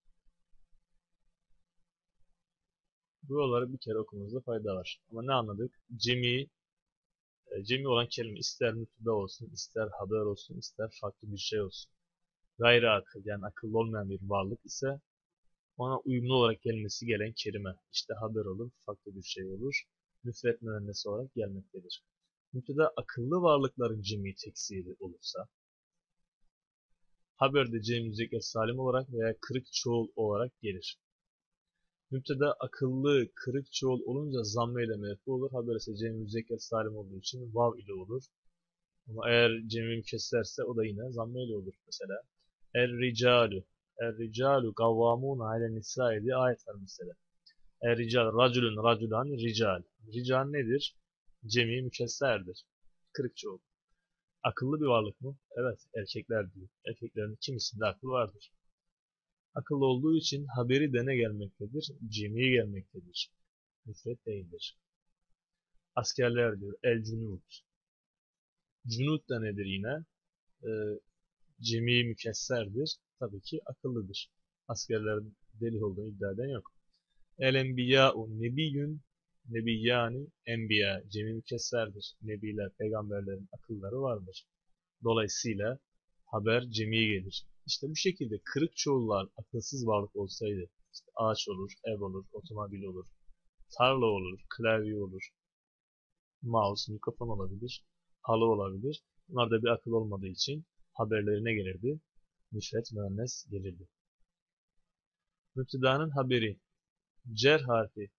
Buraları bir kere okumanızda fayda var. Ama ne anladık? Cemi, e, cemi olan kelime ister müpteda olsun, ister haber olsun, ister farklı bir şey olsun. Gayri akıl yani akıllı olmayan bir varlık ise ona uyumlu olarak gelmesi gelen kelime. İşte haber olur, farklı bir şey olur. Müfret müennes olarak gelmektedir. Müpteda akıllı varlıkların cemi teksiri olursa, haberde cem müzekker salim olarak veya kırık çoğul olarak gelir. Müpteda akıllı, kırık çoğul olunca zamme ile merfu olur. Haber ise cem müzekker salim olduğu için vav ile olur. Ama eğer cem-i mükesserse o da yine zamme ile olur. Mesela er-ricalu. Er-ricalu kavvamun ale nisa diye ayet var mesela. Er-rical, raculun, raculan, rical. Rical nedir? Cem-i mükesserdir. Kırık çoğul. Akıllı bir varlık mı? Evet, erkekler diyor. Erkeklerin kimisinde akıl vardır. Akıllı olduğu için haberi de ne gelmektedir? Cemi gelmektedir. Müfret değildir. Askerler diyor. El cunud. Cunud da nedir yine? E, cemi mükesserdir. Tabii ki akıllıdır. Askerler deli olduğunu iddia eden yok. El enbiya'u nebiyyün. Nebiyyani enbiya. Cemi mükesserdir. Nebiler, peygamberlerin akılları vardır. Dolayısıyla haber cemi gelir. İşte bu şekilde kırık çoğullar akılsız varlık olsaydı, işte ağaç olur, ev olur, otomobil olur, tarla olur, klavye olur, mouse, mikrofon olabilir, halı olabilir. Bunlarda bir akıl olmadığı için haberlerine gelirdi. Müfret müennes gelirdi. Müptedanın haberi. Cer harfi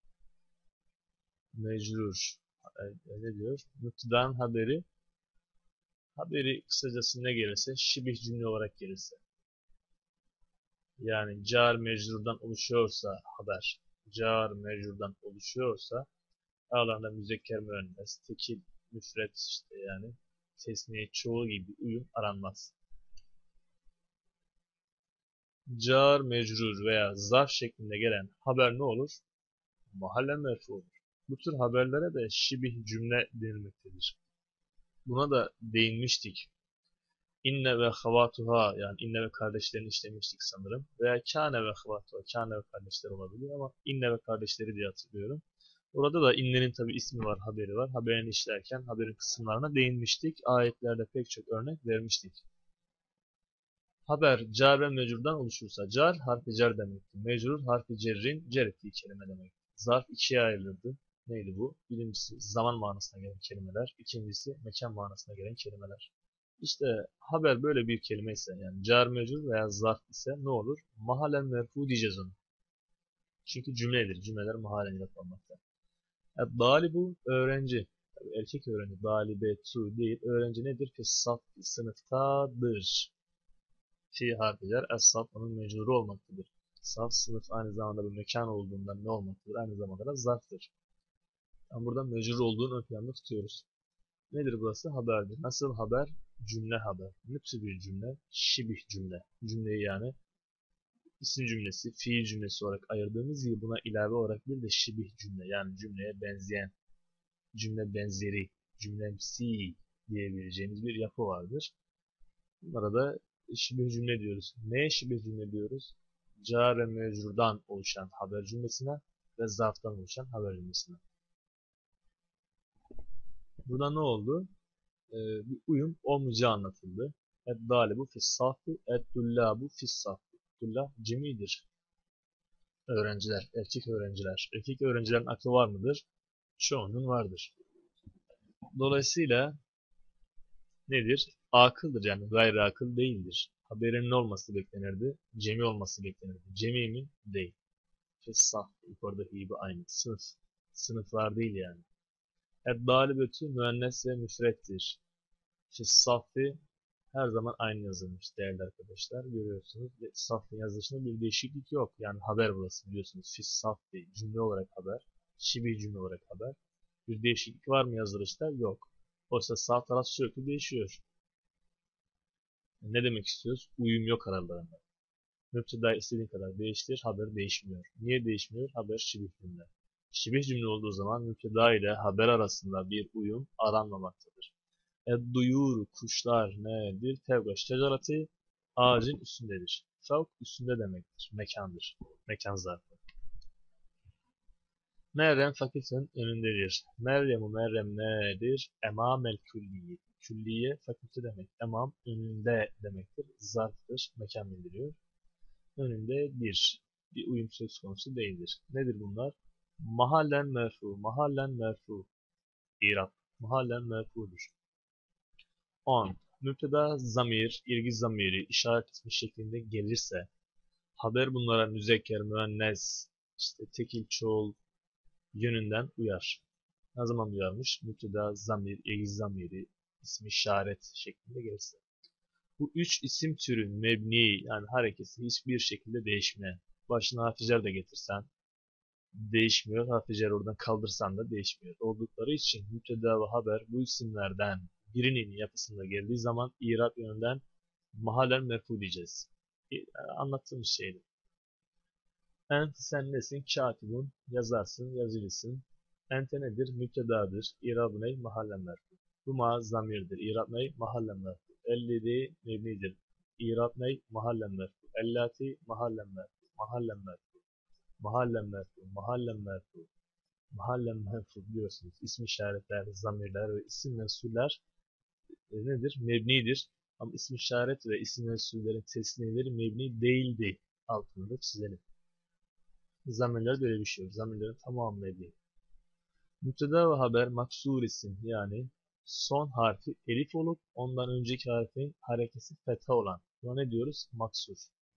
mecrur. E, ne diyor? Müptedanın haberi. Haberi kısacası ne gelirse, şibih cümle olarak gelirse. Yani car mecrurdan oluşuyorsa haber, car mecrurdan oluşuyorsa aralarında müzekker müennes, tekil, müfret işte yani tesniye çoğul gibi uyum aranmaz. Car mecrur veya zarf şeklinde gelen haber ne olur? Mahalle merfu olur. Bu tür haberlere de şibih cümle denilmektedir. Buna da değinmiştik. İnne ve havatuha yani inne ve kardeşlerini işlemiştik sanırım. Veya kâne ve havatuha, kâne ve kardeşler olabilir ama inne ve kardeşleri diye hatırlıyorum. Orada da innenin tabi ismi var, haberi var. Haberini işlerken haberin kısımlarına değinmiştik. Ayetlerde pek çok örnek vermiştik. Haber car ve mecrurdan oluşursa car harfi cer demektir. Mecrur harfi cerrin cer ettiği kelime demek. Zarf ikiye ayrılırdı. Neydi bu? Birincisi zaman manasına gelen kelimeler. İkincisi mekan manasına gelen kelimeler. İşte haber böyle bir kelime ise yani car mecrur veya zarf ise ne olur? Mahalen merfu diyeceğiz onu. Çünkü cümledir. Cümleler mahalen yapılmakta. Yani dalibu öğrenci. Tabii erkek öğrenci. Dalibetu değil. Öğrenci nedir? Fissaf sınıftadır. Fi harfiler es-saf onun mecruru olmaktadır. Saf sınıf aynı zamanda bir mekan olduğundan ne olmaktadır? Aynı zamanda da zarftır. Yani burada mecrur olduğunu ön planda tutuyoruz. Nedir burası? Haberdir. Nasıl haber? Cümle haber. Nüpsü bir cümle. Şibih cümle. Cümleyi yani isim cümlesi, fiil cümlesi olarak ayırdığımız gibi buna ilave olarak bir de şibih cümle yani cümleye benzeyen, cümle benzeri, cümlemsi diyebileceğimiz bir yapı vardır. Bunlara da şibih cümle diyoruz. Neye şibih cümle diyoruz? Car ve mecrurdan oluşan haber cümlesine ve zarftan oluşan haber cümlesine. Burada ne oldu? Ee, bir uyum olmayacağı anlatıldı. Eddalibu fissafi, eddullabu fissafi. Dullab cemidir. Öğrenciler, erkek öğrenciler. Erkek öğrencilerin aklı var mıdır? Çoğunun vardır. Dolayısıyla nedir? Akıldır yani gayri akıl değildir. Haberinin olması beklenirdi. Cemi olması beklenirdi. Cemi mi? Değil. Fissaf. Yukarıda hibi aynı. Sınıf. Sınıflar değil yani. Eddalibetü müennes ve müfrettir. Fissaffi her zaman aynı yazılmış değerli arkadaşlar. Görüyorsunuz. Saffin yazılışında bir değişiklik yok. Yani haber burası biliyorsunuz. Fissaffi cümle olarak haber. Şibi cümle olarak haber. Bir değişiklik var mı yazılışta? Yok. Oysa sağ taraf sürekli değişiyor. Ne demek istiyoruz? Uyum yok aralarında. Müpteda istediğin kadar değiştir, haber değişmiyor. Niye değişmiyor? Haber şibih cümle. Şibih cümle olduğu zaman müpteda ile haber arasında bir uyum aranmamaktadır. Edduyur, kuşlar nedir? Fevga şecerati, ağacın üstündedir. Fevk üstünde demektir. Mekandır. Mekan zarfı. Meryem fakültenin önündedir. Meryem Meryem nedir? Emamel külliye. Külliye fakülte demek. Emam önünde demektir. Zarftır. Mekan bildiriyor. Önünde bir. Bir uyum söz konusu değildir. Nedir bunlar? Mahallen merfu. Mahallen merfu. İrab. Mahallen merfudur. on. Müpteda zamir, ilgi zamiri, işaret ismi şeklinde gelirse, haber bunlara müzekker, müennes, işte tekil, çoğul yönünden uyar. Ne zaman uyarmış? Müpteda zamir, ilgi zamiri, ismi işaret şeklinde gelirse. Bu üç isim türü mebni yani hareketi hiçbir şekilde değişmeyen. Başına harficer de getirsen değişmiyor. Harficer oradan kaldırsan da değişmiyor. Oldukları için müpteda ve haber bu isimlerden birinin yapısında geldiği zaman İrab yönünden mahallen merfu diyeceğiz. Yani anlattığımız şeydi. Ente sen nesin? Katibun. Yazarsın, yazılırsın. Ente nedir? Müptedadır. İrab ney? Mahallen merfu. Huma zamirdir. İrab ney? Mahallen merfu. Ellidi mebnidir. İrab ney? Mahallen merfu. Ellati mahallen merfu. Mahallen merfu. Mahallen merfu. Mahallen merfu. Mahallen merfu biliyorsunuz. İsim işaretler, zamirler ve isim mensuller e, nedir? Mebnidir. Ama isim işaret ve isim mensullerin tesniyeleri mebni değildi. Altını da çizelim. Zamirler böyle bir şey yok. Zamirlerin tamamı mebni. Müpteda ve haber maksur isim yani son harfi elif olup ondan önceki harfin harekesi fetha olan. Buna ne diyoruz? Maksur.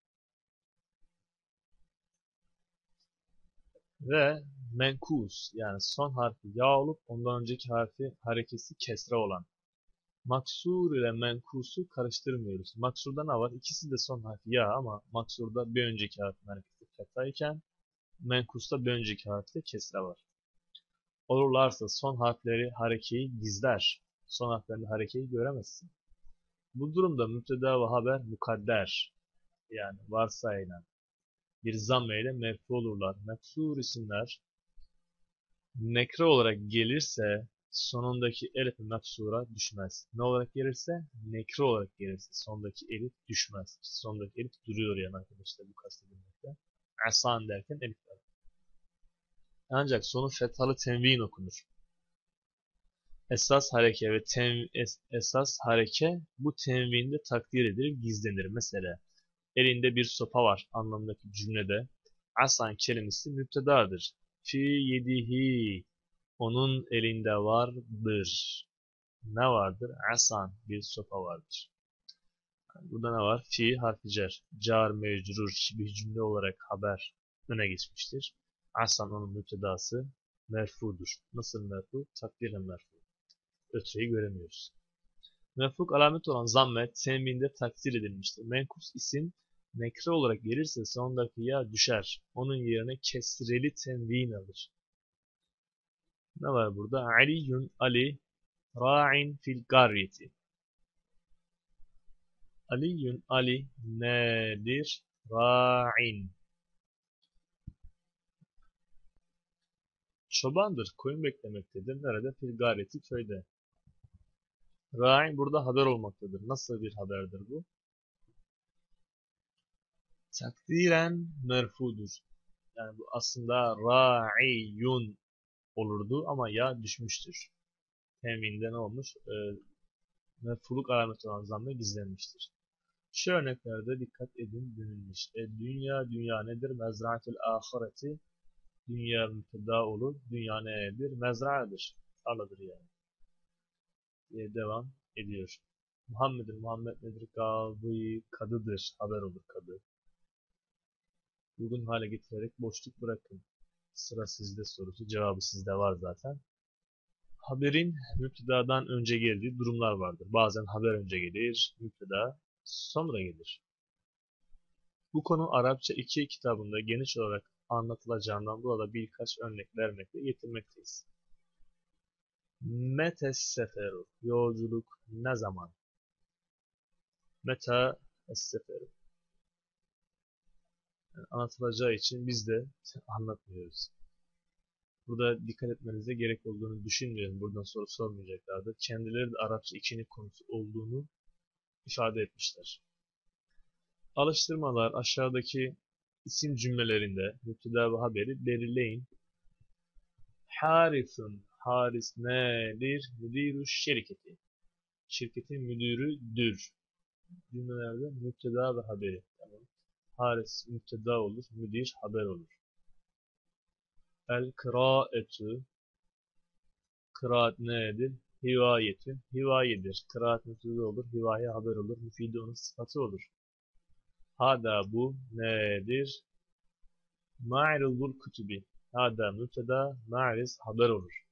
Ve menkus yani son harfi ya olup ondan önceki harfi harekesi kesre olan. Maksur ile menkusu karıştırmıyoruz. Maksurda ne var? İkisi de son harfi ya ama maksurda bir önceki harfin hareketi fetha iken menkusta bir önceki harfte kesre var. Olurlarsa son harfleri harekeyi gizler. Son harflerinde harekeyi göremezsin. Bu durumda müpteda ve haber mukadder yani varsayılan bir zamm ile merfu olurlar. Meksur isimler nekre olarak gelirse sonundaki elif meksura düşmez. Ne olarak gelirse? Nekre olarak gelirse sondaki elif düşmez. Sondaki elif duruyor yani arkadaşlar bu kastedilmekte. Asan derken elif var. Ancak sonu fethalı tenvin okunur. Esas hareke ve ten, es, esas hareke bu tenvinde takdir edilir, gizlenir. Mesela elinde bir sopa var anlamındaki cümlede asan kelimesi müptedadır. Fi yedihi onun elinde vardır. Ne vardır? Asan bir sopa vardır. Yani burada ne var? Fi harfi cer. Car mecrur bir cümle olarak haber öne geçmiştir. Asan onun müptedası merfudur. Nasıl merfu? Takdiren merfu. Ötreyi göremiyoruz. Mefruk alamet olan zamme tenvinde takdir edilmiştir. Menkus isim nekre olarak gelirse sonundaki ya düşer. Onun yerine kesreli tenvin alır. Ne var burada? Aliyun Ali ra'in fil garyeti. Aliyun Ali nedir? Ra'in. Çobandır. Koyun beklemektedir. Nerede? Fil garyeti köyde. Ra'in burada haber olmaktadır. Nasıl bir haberdir bu? Takdiren merfudur. Yani bu aslında ra'iyun olurdu ama ya düşmüştür. Tenvinde ne olmuş? Ee, Merfuluk alameti olan zamm-ı gizlenmiştir. Şu örneklerde dikkat edin denilmiş. E, dünya, dünya nedir? Mezra'atul ahireti. Dünya müpteda olur. Dünya nedir? Mezra'dır. Tarladır yani. Diye devam ediyor. Muhammed'in Muhammed nedir? Kadı, kadıdır. Haber olur kadı. Uygun hale getirerek boşluk bırakın. Sıra sizde sorusu. Cevabı sizde var zaten. Haberin müptedadan önce geldiği durumlar vardır. Bazen haber önce gelir, müpteda sonra gelir. Bu konu Arapça iki kitabında geniş olarak anlatılacağından burada birkaç örnek vermekle yetinmekteyiz. Mete seferu, yolculuk ne zaman? Meta seferu. Yani anlatılacağı için biz de anlatmıyoruz. Burada dikkat etmenize gerek olduğunu düşünmüyorum. Buradan soru sormayacaklardır. Kendileri de Arapça ikinin konusu olduğunu ifade etmişler. Alıştırmalar aşağıdaki isim cümlelerinde müpteda ve haberi belirleyin. Harisun, Haris nedir? Müdürü şirketi. Şirketin müdürüdür. Cümlelerde müpteda ve haberi. Tamam. Haris müpteda olur, müdür haber olur. El kıraetu, kıraat nedir? Hivayetün, hivayedir. Kıraat müpteda olur, hivaye haber olur. Müfide onun sıfatı olur. Hada bu nedir? Ma'ruzul kutubi. Hada müpteda, ma'riz haber olur.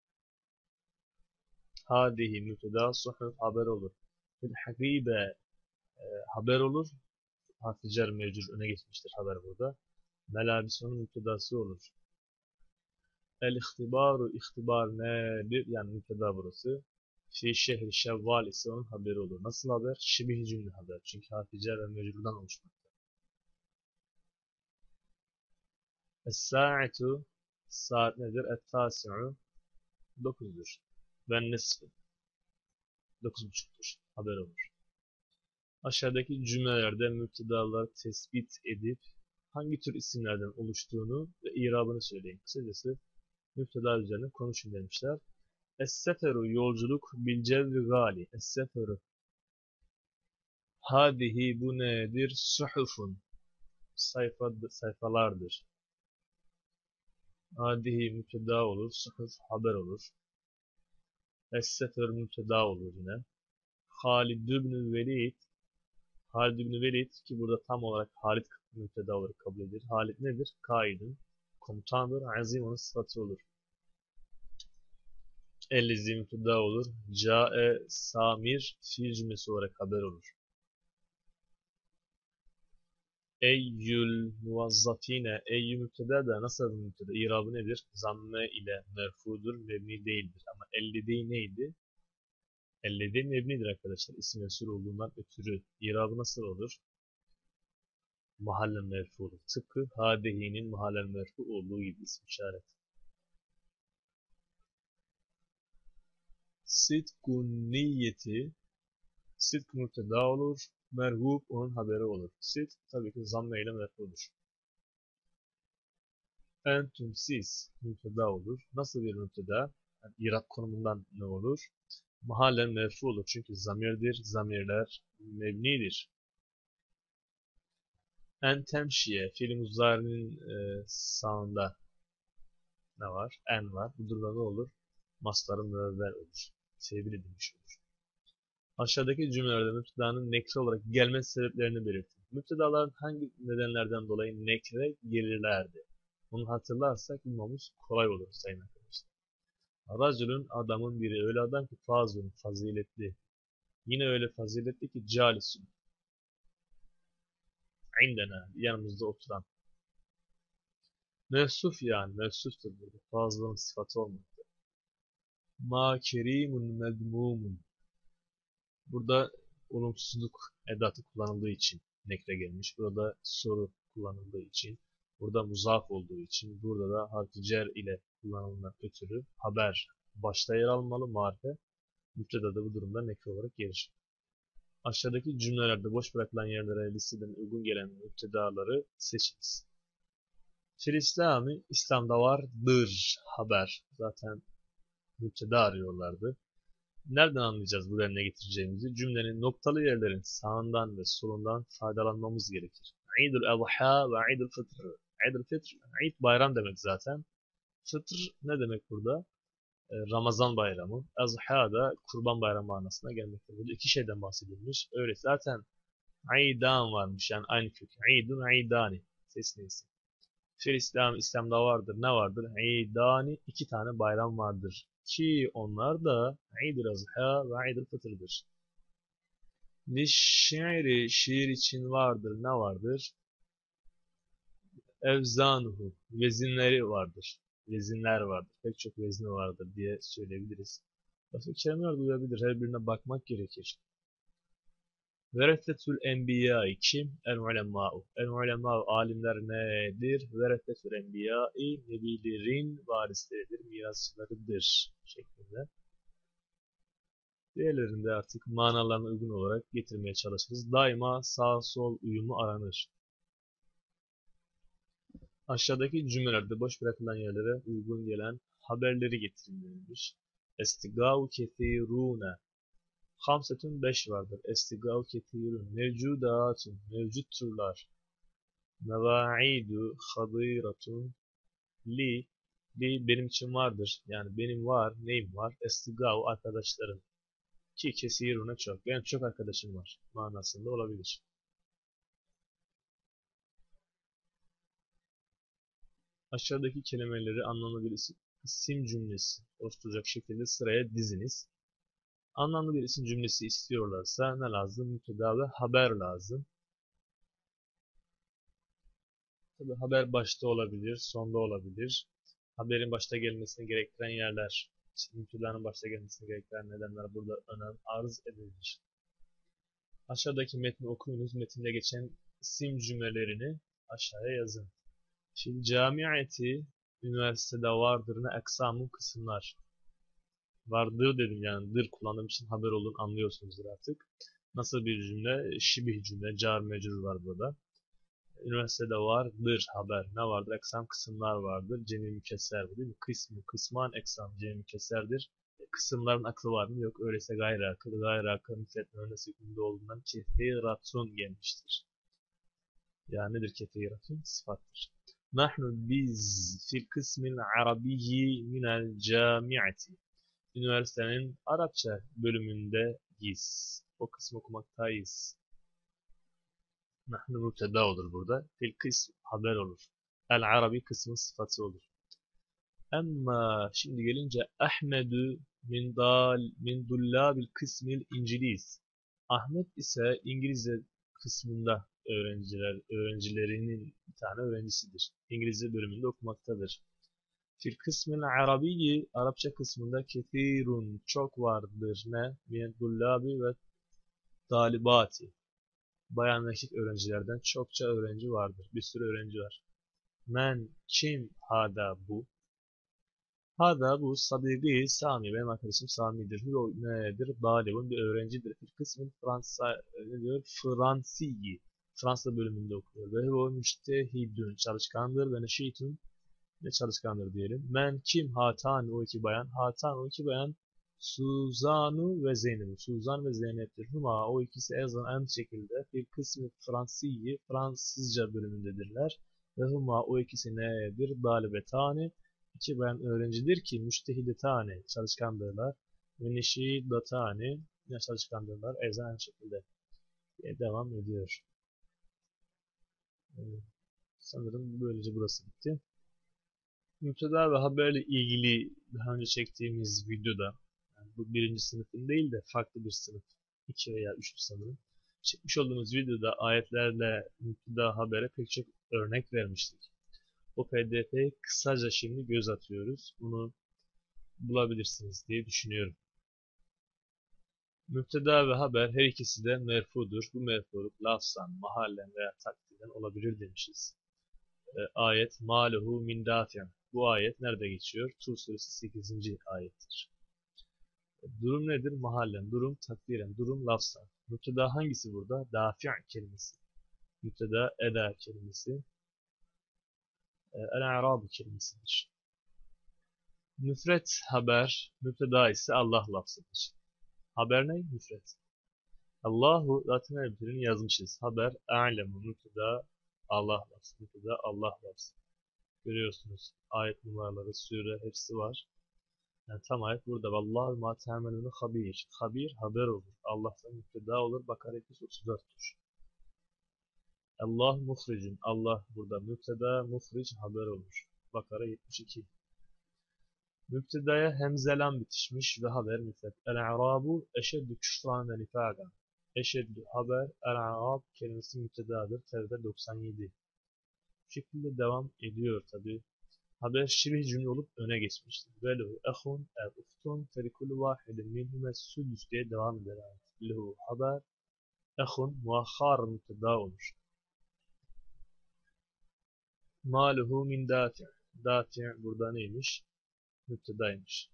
Hadihi müpteda, suhuf haber olur. Fil hakibe e, haber olur. Harf-i mevcut öne geçmiştir haber burada. Melabis onun müptedası olur. El ihtibaru ihtibar nedir? Yani müpteda burası. Fi şehri şevval ise onun haberi olur. Nasıl haber? Şibih cümle haber. Çünkü harf-i cer ve mevcuttan oluşmakta. Es-sa'atu saat nedir? Et-tasi'u dokuzdur. Ve nisfu dokuz buçuktur. Haber olur. Aşağıdaki cümlelerde müptedaları tespit edip hangi tür isimlerden oluştuğunu ve irabını söyleyin. Kısacası müpteda üzerine konuşun demişler. Es-seferu yolculuk bil cevri gali. Es-seferu hadihi bu nedir? Suhufun sayfa, sayfalardır. Hadihi müpteda olur. Suhuf haber olur. Es-sefer müpteda olur yine. Halid ibn Velid Halid ibn Velid ki burada tam olarak Halid müpteda olarak kabul edilir. Halid nedir? Kaidin, komutandır. Azim onun sıfatı olur. El-izi müpteda olur. Ca'e Samir fiil cümlesi olarak haber olur. Eyyül muvazzafine eyyü müpteda da nasıl bir müpteda? İrabı nedir? Zamme ile merfudur, mebni değildir. Ama ellidi neydi? Ellidi mebnidir arkadaşlar. İsim mesul olduğundan ötürü. İrabı nasıl olur? Mahallen merfu olur. Tıpkı hadehinin mahallen merfu olduğu gibi isim işaret. Sidkun niyeti sidk müpteda olur. Merhub onun haberi olur. Sidk tabii ki zamme ile merfudur. Entüm siz müpteda olur. Nasıl bir müpteda? Yani irab konumundan ne olur? Mahallen merfu olur. Çünkü zamirdir. Zamirler mebnidir. En temşiye fiil muzari'nin e, sağında ne var? En var. Bu durumda ne olur? Mastarın müevvel olur. Tevil edilmiş olur. Aşağıdaki cümlelerde müptedanın nekre olarak gelme sebeplerini belirtin. Müptedaların hangi nedenlerden dolayı nekre gelirlerdi? Bunu hatırlarsak bulmamız kolay olur sayın arkadaşlar. Racülün adamın biri öyle adam ki fazlun faziletli. Yine öyle faziletli ki calisun. İndena yanımızda oturan. Mevsuf yani mevsuftur burada. Fazlının sıfatı olmakta. Ma kerimun medmumun. Burada olumsuzluk edatı kullanıldığı için nekre gelmiş. Burada soru kullanıldığı için. Burada muzaf olduğu için. Burada da harf-i cer ile kullanılan ötürü haber başta yer almalı marife. Müpteda da bu durumda nekre olarak gelir. Aşağıdaki cümlelerde boş bırakılan yerlere listeden uygun gelen müptedaları seçiniz. Fil İslami, İslam'da vardır haber. Zaten müpteda arıyorlardı. Nereden anlayacağız bu ne getireceğimizi? Cümlenin noktalı yerlerin sağından ve solundan faydalanmamız gerekir. İdul Adha ve İdul Fıtr. İdul Fıtr, İd bayram demek zaten. Fıtr ne demek burada? E, Ramazan bayramı. Azha da kurban bayramı manasına gelmektedir. Burada iki şeyden bahsedilmiş. Öyle zaten İdan varmış yani aynı kök. İdun İdani. Sesli isim. Fil İslam, İslam'da vardır. Ne vardır? İdani, iki tane bayram vardır. Ki onlar da İd-i Azha ve İd-i Fıtır'dır. Lişşi'ri, şiir için vardır. Ne vardır? Evzanuhu, vezinleri vardır. Vezinler vardır. Pek çok vezni vardır diye söyleyebiliriz. Başka kelimeler duyabilir. Her birine bakmak gerekir. Verethetül enbiya kim? El ulemâ'u. El ulemâ'u alimler nedir? Verethetül enbiyâ'i nebilerin varisleridir, mirasçılarıdır şeklinde. Diğerlerinde artık manalarına uygun olarak getirmeye çalışırız. Daima sağ sol uyumu aranır. Aşağıdaki cümlelerde boş bırakılan yerlere uygun gelen haberleri getirin denilmiş. Estigâ'u kethîrûne. Hamsetun beş vardır. Estigâ'u kethîrûn. Mevcudatun. Mevcutturlar. Meva'idu hadîratun. Li. Li benim için vardır. Yani benim var. Neyim var? Estigâ'u arkadaşlarım. Ki kesirune çok. Benim çok arkadaşım var. Manasında olabilir. Aşağıdaki kelimeleri anlamlı bir isim, isim cümlesi oluşturacak şekilde sıraya diziniz. Anlamlı bir isim cümlesi istiyorlarsa ne lazım? Müpteda ve haber lazım. Tabii haber başta olabilir, sonda olabilir. Haberin başta gelmesini gerektiren yerler, işte müptedanın başta gelmesini gerektiren nedenler burada önem arz edilir. Aşağıdaki metni okuyunuz. Metinde geçen isim cümlelerini aşağıya yazın. Fil camiati üniversitede vardır ne eksamın kısımlar. Vardır dedim yani dır kullandığım için haber olun anlıyorsunuzdur artık. Nasıl bir cümle? Şibih cümle, car mecrur var burada. Üniversitede vardır haber. Ne vardır? Eksam kısımlar vardır. Cemi mükesser bu değil mi? Kısmı, kısman eksam cemi mükesserdir. E, kısımların aklı var mı? Yok. Öyleyse gayri akıl. Gayri akıl müfret mühendis hükmünde olduğundan kefiratun gelmiştir. Yani nedir kefiratun? Sıfattır. Nahnu biz fil kısmil arabiyyi minel camiati. Üniversitenin Arapça bölümündeyiz. O kısmı okumaktayız. Nahnu mübteda olur burada. Fil kısm haber olur. El arabi kısmın sıfatı olur. Ama şimdi gelince Ahmedu min dal min dullabil kısmil İngiliz. Ahmet ise İngilizce kısmında öğrenciler öğrencilerinin bir tane öğrencisidir. İngilizce bölümünde okumaktadır. Fil kısmil arabiyyi Arapça kısmında kethirun çok vardır ne? Min dullabi ve talibati. Bayan ve erkek öğrencilerden çokça öğrenci vardır. Bir sürü öğrenci var. Men kim hada bu? Hada bu sadigi Sami. Benim arkadaşım Sami'dir. O nedir? Dalibun bir öğrencidir. Bir kısmın Fransa ne diyor? Fransiyi. Fransa bölümünde okuyor. Ve o müştehidün çalışkandır ve neşitün ne çalışkandır diyelim. Men kim hatan o iki bayan. Hatan o iki bayan Suzanu ve Zeynep. Suzan ve Zeynep'tir. Huma o ikisi ezan aynı şekilde bir kısmı Fransiyi Fransızca bölümündedirler. Ve huma o ikisi nedir? Dalibetani iki bayan öğrencidir ki müştehidetani çalışkandırlar. Ve neşidatani ne çalışkandırlar. Ezan aynı şekilde diye devam ediyor. Evet, sanırım böylece burası bitti. Müpteda ve haberle ilgili daha önce çektiğimiz videoda yani bu birinci sınıfın değil de farklı bir sınıf iki veya üç sanırım çekmiş olduğumuz videoda ayetlerle müpteda habere pek çok örnek vermiştik. O P D F'ye kısaca şimdi göz atıyoruz. Bunu bulabilirsiniz diye düşünüyorum. Müpteda ve haber her ikisi de merfudur. Bu merfuluk lafzan, mahallen veya takdirden olabilir demişiz. E, ayet malehu min dafi'an. Bu ayet nerede geçiyor? Tur suresi sekizinci ayettir. E, durum nedir? Mahallen, durum takdiren, durum lafzan. Müpteda hangisi burada? Dafi' kelimesi. Müpteda eda kelimesi. E, el-a'rabu kelimesidir. Müfret haber, müpteda ise Allah lafzıdır. Haber ne? Müfret. Allahu zaten her birini yazmışız. Haber a'lemu müpteda Allah var. Müpteda Allah var. Görüyorsunuz. Ayet numaraları, sure hepsi var. Yani tam ayet burada. Vallahu ma ta'melunu habir. Habir haber olur. Allah'tan müpteda olur. Bakara otuz dörttür. Allah muhricun. Allah burada müpteda, muhric haber olur. Bakara yetmiş iki. Müptedaya hemzelan bitişmiş ve haber müfret. El-a'rabu eşeddü küfrâne nifâgan. Eşeddü haber, el-a'rab kelimesi müptedadır. Tevbe doksan yedi. Bu şekilde devam ediyor tabi. Haber şibih cümle olup öne geçmiştir. Velehu ehun ev uftun felikulü vahidin minhume südüs diye devam eder. Lehu haber ehun muakhar müpteda olur. Maluhu min dati'. Dati' burada neymiş? Müptedaymış.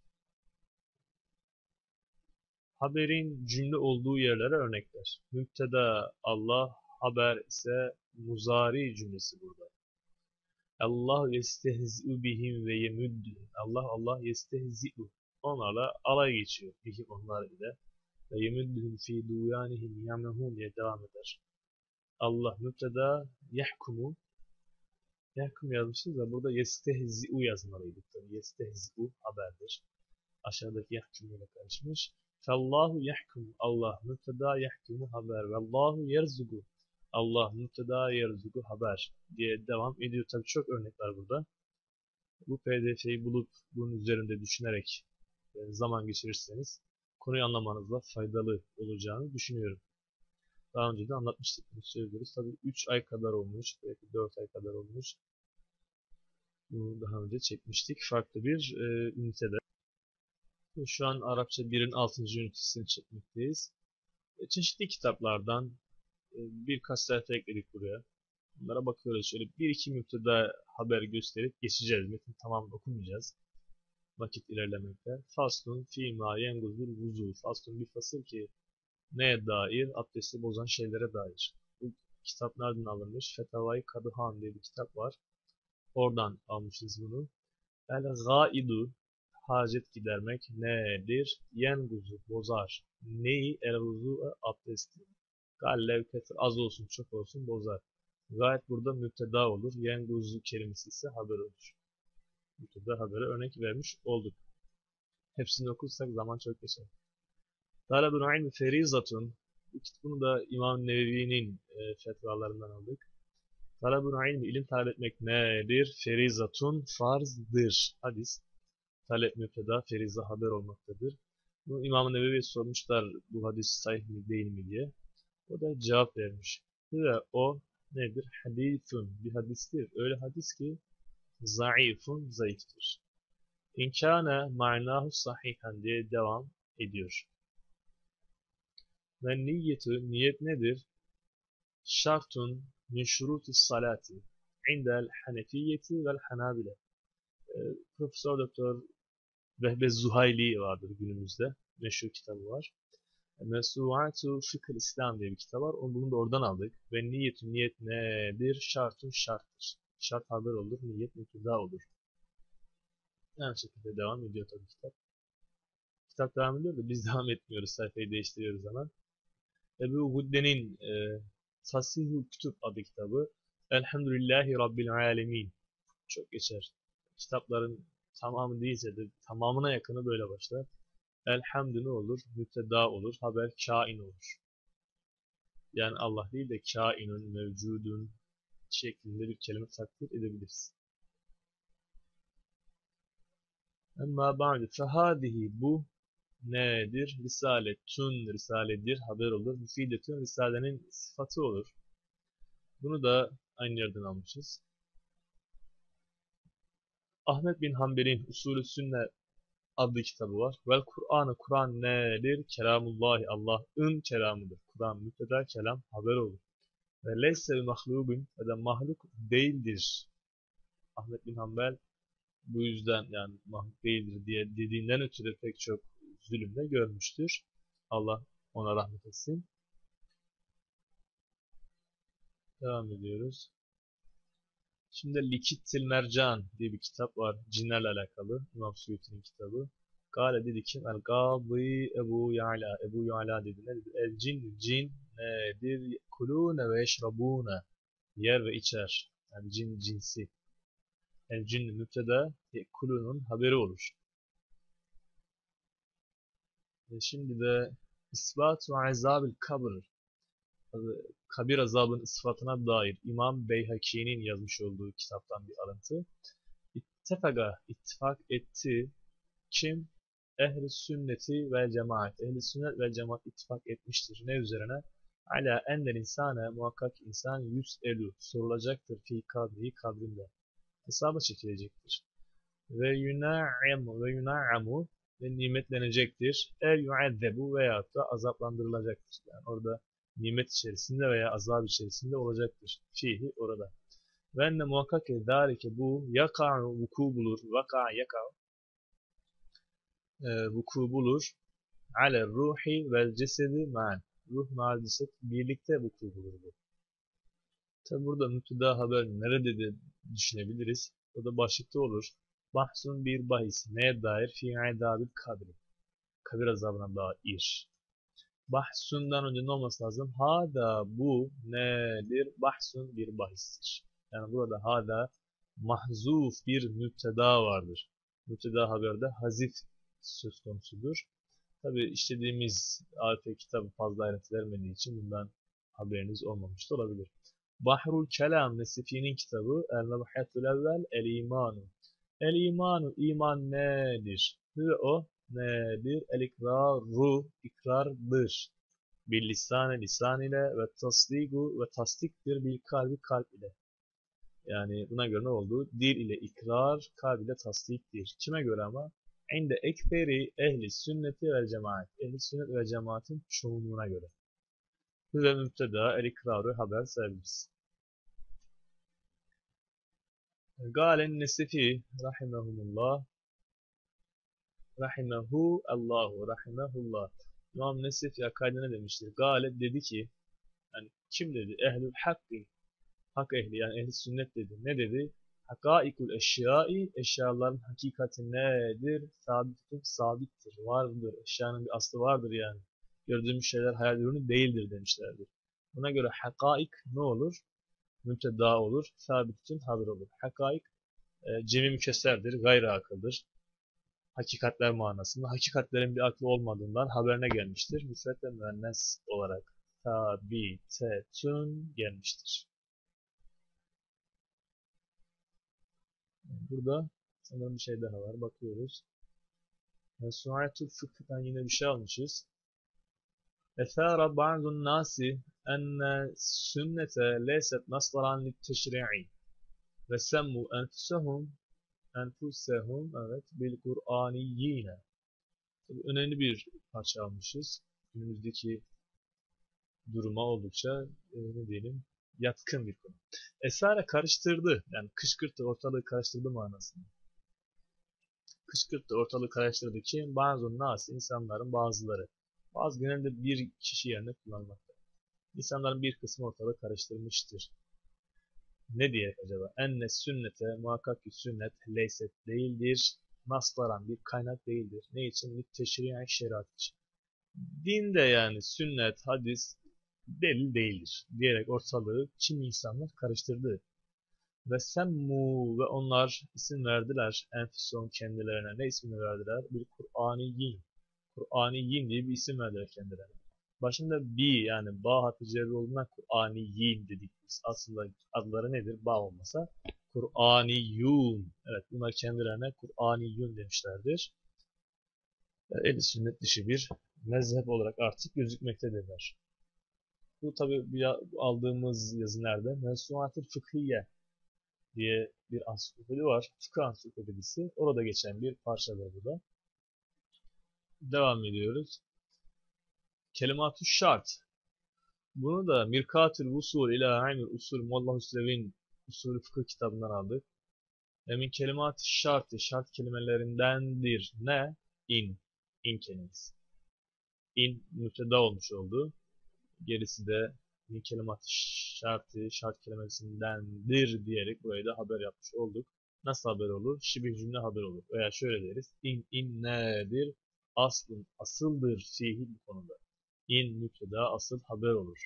Haberin cümle olduğu yerlere örnekler. Müpteda Allah, haber ise muzari cümlesi burada. Allah yestehzi'u bihim ve yemüddühüm. Allah Allah yestehzi'u. Onlarla alay geçiyor. Bihim onlar ile. Ve yemüddühüm fi duyanihim yamehun diye devam eder. Allah müpteda yahkumu. Yahkum yazmışız da burada yestehzi'u yazmalıydık. Yestehzi'u haberdir. Aşağıdaki yahkum ile karışmış. Fallahu yahkum. Allah müpteda yahkumu haber. Vallahu yerzugu. Allah müpteda yerzugu haber diye devam ediyor. Tabi çok örnek var burada. Bu P D F'yi bulup bunun üzerinde düşünerek zaman geçirirseniz konuyu anlamanızda faydalı olacağını düşünüyorum. Daha önce de anlatmıştık bunu söylüyoruz. Tabi üç ay kadar olmuş, belki dört ay kadar olmuş. Bunu daha önce çekmiştik. Farklı bir e, ünitede. Şu an Arapça birin altıncı ünitesini çekmekteyiz. E, çeşitli kitaplardan e, birkaç sayfa ekledik buraya. Bunlara bakıyoruz. Şöyle bir iki müpteda haber gösterip geçeceğiz. Metin tamamını okumayacağız. Vakit ilerlemekte. Faslun fîmâ yenguzul vuzu. Faslun bir fasıl ki neye dair? Abdesti bozan şeylere dair. Bu kitap nereden alınmış? Fetavai Kadıhan diye bir kitap var. Oradan almışız bunu. El-gâidu hacet gidermek nedir? Yenguzu bozar. Neyi? El-vuzu'a abdesti. Gallev ketir az olsun çok olsun bozar. Gayet burada müpteda olur. Yenguzu kelimesi ise haber olur. Müpteda habere örnek vermiş olduk. Hepsini okursak zaman çok geçer. Talabun ilmi ferizatun. Bunu da İmam Nevevi'nin e, fetvalarından aldık. Talabun ilmi ilim talep etmek nedir? Ferizatun farzdır. Hadis. Talep müpteda, feriza haber olmaktadır. Bunu İmam Nevevi'ye sormuşlar bu hadis sahih mi değil mi diye. O da cevap vermiş. Ve o nedir? Hadithun. Bir hadistir. Öyle hadis ki zayıfun zayıftır. İnkâne ma'nahu sahihan diye devam ediyor. Ve niyetu, niyet nedir? Şartun min şurutis salati indel hanefiyeti vel hanabile. E, Profesör Doktor Vehbe Zuhayli vardır günümüzde. Meşhur kitabı var. Mesu'atu Fıkh İslam diye bir kitap var. Onu bunu da oradan aldık. Ve niyetun niyet nedir? Şartun şarttır. Şart haber olur, niyet müpteda olur. Aynı şekilde devam ediyor tabii kitap. Kitap devam ediyor da biz devam etmiyoruz. Sayfayı değiştiriyoruz hemen. Ebu Hudde'nin e, Tasihül Kütüb adı kitabı. Elhamdülillahi Rabbil Alemin. Çok geçer. Kitapların tamamı değilse de tamamına yakını böyle başlar. Elhamdü ne olur? Müpteda olur. Haber kain olur. Yani Allah değil de kainun, mevcudun şeklinde bir kelime takdir edebiliriz. Ama ba'du fehadihi bu nedir? Risaletun, risaledir, haber olur. Müfidetun, risalenin sıfatı olur. Bunu da aynı yerden almışız. Ahmet bin Hanbel'in Usulü Sünne adlı kitabı var. Vel Kur'an'ı, Kur'an nedir? Kelamullahi, Allah'ın kelamıdır. Kur'an müpteda, kelam haber olur. Ve leyse bi mahlubin, ve de mahluk değildir. Ahmet bin Hanbel bu yüzden yani mahluk değildir diye dediğinden ötürü pek çok zulümde görmüştür. Allah ona rahmet etsin. Devam ediyoruz. Şimdi Likittil Mercan diye bir kitap var. Cinlerle alakalı. İmam Suyuti'nin kitabı. Kale dedi kim? El Gâzî Ebu Ya'la. Ebu Ya'la dedi. Ne dedi? El cin, cin nedir? Kulûne ve yeşrabûne. Yer ve içer. Yani cin cinsi. El cin müpteda, kulunun haberi olur. E şimdi de isbat ve azabil kabr. Kabir azabın isfatına dair İmam Beyhaki'nin yazmış olduğu kitaptan bir alıntı. İttefaga, ittifak etti. Kim? Ehl-i sünneti ve cemaat. Ehl-i sünnet ve cemaat ittifak etmiştir. Ne üzerine? Ala ennel insane, muhakkak insan yüz'elü sorulacaktır fi kabri, kabrinde. Hesaba çekilecektir. Ve yuna'amu ve yuna'amu ve nimetlenecektir. El yu'azzebu veyahut da azaplandırılacaktır. Yani orada nimet içerisinde veya azap içerisinde olacaktır. Fihi orada. Ve enne muhakkak ki zâlike bu yaka'u vuku bulur. Vaka yaka'u e, vuku bulur. Ale ruhi vel cesedi ma'an. Ruh ma'al ceset birlikte vuku bulur bu. Tabi burada müpteda haber nerede de düşünebiliriz. O da başlıkta olur. Bahsun bir bahis. Neye dair? Fi adabil kabri. Kabir azabına dair. Bahsundan önce ne olması lazım? Hada bu nedir? Bahsun bir bahistir. Yani burada hada mahzuf bir müpteda vardır. Müpteda haberde hazif söz konusudur. Tabi işlediğimiz A F kitabı fazla ayrıntı vermediği için bundan haberiniz olmamış da olabilir. Bahrul Kelam Nesifi'nin kitabı El-Mebhatul Evvel El-İmanu. El-İmanu iman nedir? Ve o nedir? El-İkraru ikrardır. Bil lisane lisan ile ve tasdigu ve tasdiktir bil kalbi kalp ile. Yani buna göre ne oldu? Dil ile ikrar, kalb ile tasdiktir. Kime göre ama? İnde ekberi ehli sünneti ve cemaat. Ehli sünnet ve cemaatin çoğunluğuna göre. Ve müpteda el-ikrarı haber sayabiliriz. Galen Nesifi rahimehumullah rahimehu Allahu rahimehullah. İmam Nesifi akaidine demiştir. Gale dedi ki yani kim dedi? Ehlül hakkı. Hak ehli yani ehli sünnet dedi. Ne dedi? Hakaikul eşyai eşyaların hakikati nedir? Sabittir, sabittir, vardır. Eşyanın bir aslı vardır yani. Gördüğümüz şeyler hayal ürünü değildir demişlerdir. Buna göre hakaik ne olur? Müpteda olur. Sabittin haber olur. Hakaik e, cemi mükesserdir, gayri akıldır. Hakikatler manasında. Hakikatlerin bir aklı olmadığından haberine gelmiştir. Müsvet ve müennes olarak tabitetun gelmiştir. Burada sanırım bir şey daha var. Bakıyoruz. Suatul fıkıhtan yine bir şey almışız. Ethara ba'dun nasi enne sünnete leyset nasdaran litteşri'i ve semmu enfusehum enfusehum evet bil Kur'aniyyine. Önemli bir parça almışız. Günümüzdeki duruma oldukça e, ne diyelim yatkın bir konu. Esare karıştırdı. Yani kışkırttı, ortalığı karıştırdı manasında. Kışkırttı, ortalığı karıştırdı ki bazı nas, insanların bazıları. Bazı genelde bir kişi yerine kullanmakta. İnsanların bir kısmı ortalığı karıştırmıştır. Ne diye acaba? Enne sünnete, muhakkak ki sünnet, leyset değildir. Naslaran bir kaynak değildir. Ne için? Teşri'en şeriat için. Dinde yani sünnet, hadis delil değildir. Diyerek ortalığı kim insanlar karıştırdı. Ve semmu ve onlar isim verdiler. Enfison kendilerine. Ne ismini verdiler? Bir Kur'aniyin. Kur'aniyin diye bir isim verdiler kendilerine. Başında bi yani ba harfi cerri olduğundan Kur'aniyin dedik biz. Aslında adları nedir? Ba olmasa Kur'aniyun. Evet bunlar kendilerine Kur'aniyun demişlerdir. Ehl-i sünnet dışı bir mezhep olarak artık gözükmektedirler. Bu tabi aldığımız yazı nerede? Mensuatül Fıkhiye diye bir ansiklopedi var. Fıkıh ansiklopedisi. Orada geçen bir parçadır bu da. Devam ediyoruz. Kelimat-ı şart. Bunu da Mirkatül Vusul ila Ilmul Usul Molla Hüsrev'in usulü fıkıh kitabından aldık. Emin kelimat-ı şartı, şart kelimelerindendir. Ne? İn. İn kelimesi. İn müpteda olmuş oldu. Gerisi de min kelimat şartı, şart kelimesindendir diyerek burayı da haber yapmış olduk. Nasıl haber olur? Şibih cümle haber olur. Veya şöyle deriz. İn, in nedir? Aslın, asıldır fihi bu konuda. İn müpteda asıl haber olur.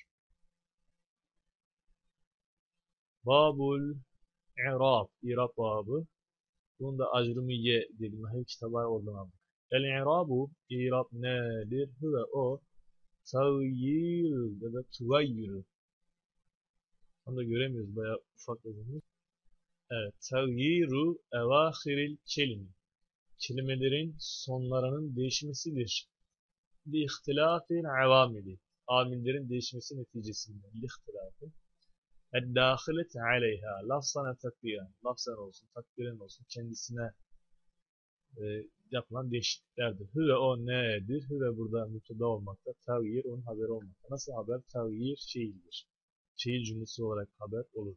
Babul i'rab, i'rab babı. Bunu da Acrumiye diye bir nahiv kitabı var, oradan aldık. El-i'rabu, i'rab nedir? Hıve o, tağyir ya da tugayyir. Onu da göremiyoruz, bayağı ufak yazılmış. Evet, tağyiru evâhiril kelimi. Kelimelerin sonlarının değişmesidir. Li ihtilafin avamili. Amillerin değişmesi neticesinde. Li ihtilafin. Eddâhileti aleyha. Lafzana takdiren. Lafzan olsun, takdiren olsun. Kendisine e, yapılan değişikliklerdir. Hüve o nedir? Hüve burada müpteda olmakta. Tağyir onun haberi olmakta. Nasıl haber? Tağyir fiildir. Fiil cümlesi olarak haber olur.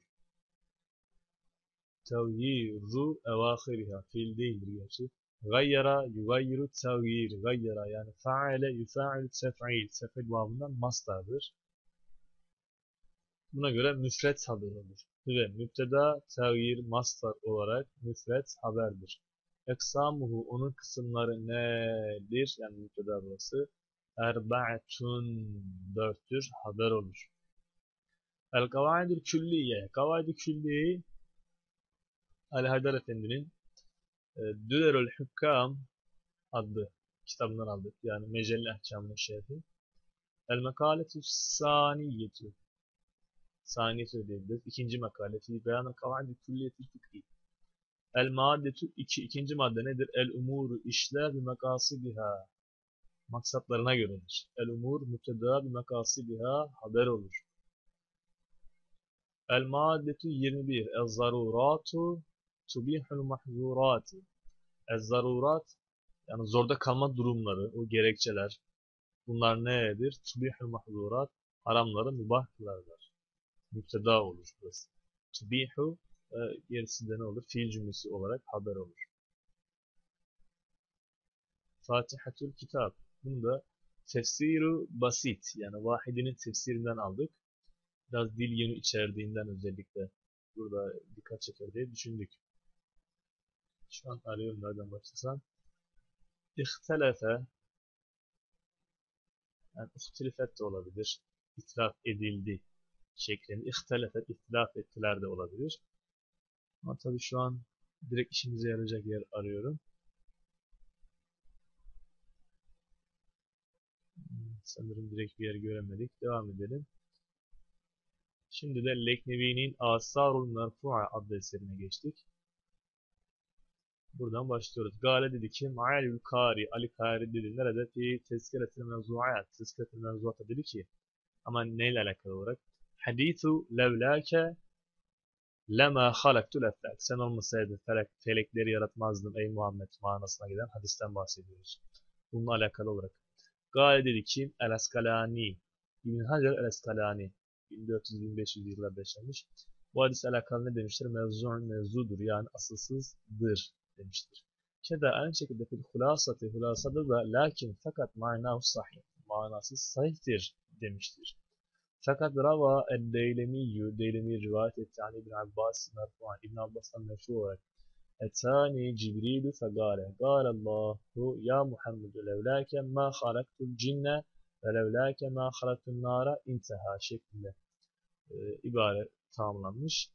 Tağyiru evâhiriha. Fiil değildir gerçi. Gayyara yugayyiru tağyir. Gayyara yani faale yufa'il tef'il. Tef'il babından mastardır. Buna göre müfret haber olur. Ve müpteda, tağyir, mastar olarak müfret haberdir. Eksamuhu onun kısımları nedir? Yani müpteda burası. Erba'tun dörttür haber olur. El kavaidül külliye. Kavaidü külliye Ali Haydar Efendi'nin e, Dülerül Hükkam adlı kitabından aldık. Yani Mecelle Ahkam'ın şerhi. El mekaletü saniyetü. Saniye söyleyebiliriz. İkinci makale. Fi beyanı kavaidi külliyetil fıkhi. El maddetü iki. İkinci madde nedir? El umuru işler bi makasidiha. Maksatlarına göredir. El umur müpteda bi makasidiha haber olur. El maddetü yirmi bir. El zaruratu tubihul mahzurati. El zarurat yani zorda kalma durumları, o gerekçeler. Bunlar nedir? Tubihul mahzurat haramları mübah kılarlar. Müpteda olur burası. Tubihu e, gerisinde ne olur? Fiil cümlesi olarak haber olur. Fatihatül Kitab. Bunu da tefsiru basit yani vahidinin tefsirinden aldık. Biraz dil yönü içerdiğinden özellikle burada dikkat çeker diye düşündük. Şu an arıyorum nereden başlasam. İhtelefe yani ihtilafet de olabilir. İtilaf edildi şeklinde. İhtelefet, ihtilaf ettiler de olabilir. Ama tabii şu an direkt işimize yarayacak yer arıyorum. Sanırım direkt bir yer göremedik. Devam edelim. Şimdi de Leknevi'nin Asarul Merfu'a adlı eserine geçtik. Buradan başlıyoruz. Gale dedi ki Ma'alül Kari, Ali Kari dedi. Nerede? Fi tezkiretil mevzu'at. Tezkiretil mevzu'ata dedi ki ama neyle alakalı olarak? Hadithu levlâke lema halaktul eflak. Sen olmasaydın felek, felekleri yaratmazdım ey Muhammed manasına giden hadisten bahsediyoruz. Bununla alakalı olarak. Gale dedi ki El Eskalani. İbn Hacer El Eskalani. bin dört yüz bin beş yüz yıllarda yaşamış. Bu hadisle alakalı ne demiştir? Mevzu'un mevzudur yani asılsızdır demiştir. Keda aynı şekilde fil hulasatı hulasada da lakin fakat manahu sahih. Manası sahihtir demiştir. Fakat rava el-Deylemiyyü Deylemi rivayet etti an İbn Abbas merfu'an İbn Abbas'tan merfu olarak Etani Cibrilu fegale Galallahu ya Muhammedu levlâke ma halaktul cinne ve levlâke ma halaktul nara inteha şeklinde e, ibare tamamlanmış.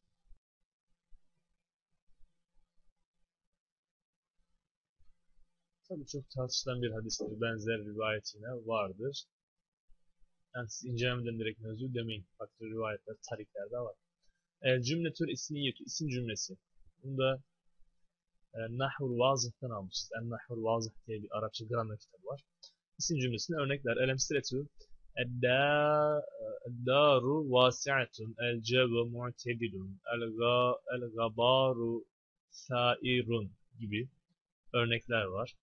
Tabii çok tartışılan bir hadistir. Benzer rivayet yine vardır. Yani siz incelemeden direkt mevzu demeyin. Farklı rivayetler, tarikler de var. E, cümletül ismiyetü, isim cümlesi. Bunda e, Nahvul Vazih'ten almışız. En Nahvul Vazih diye bir Arapça gramer kitabı var. İsim cümlesine örnekler. El-emsiletü Eddaru vasi'atun El-cevu mu'tedilun El-gabaru sairun gibi örnekler var.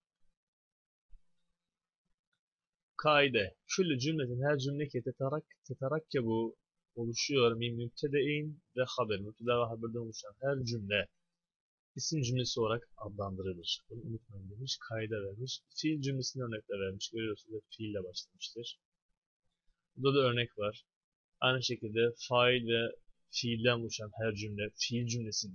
Kaide. Küllü cümletin her cümle ki tetarak, tetarakkebu oluşuyor min mübtede'in ve haber. Mübteda ve haberden oluşan her cümle isim cümlesi olarak adlandırılır. Bunu unutmayın demiş. Kaide vermiş. Fiil cümlesine örnekler vermiş. Görüyorsunuz fiille başlamıştır. Burada da örnek var. Aynı şekilde fail ve fiilden oluşan her cümle fiil cümlesidir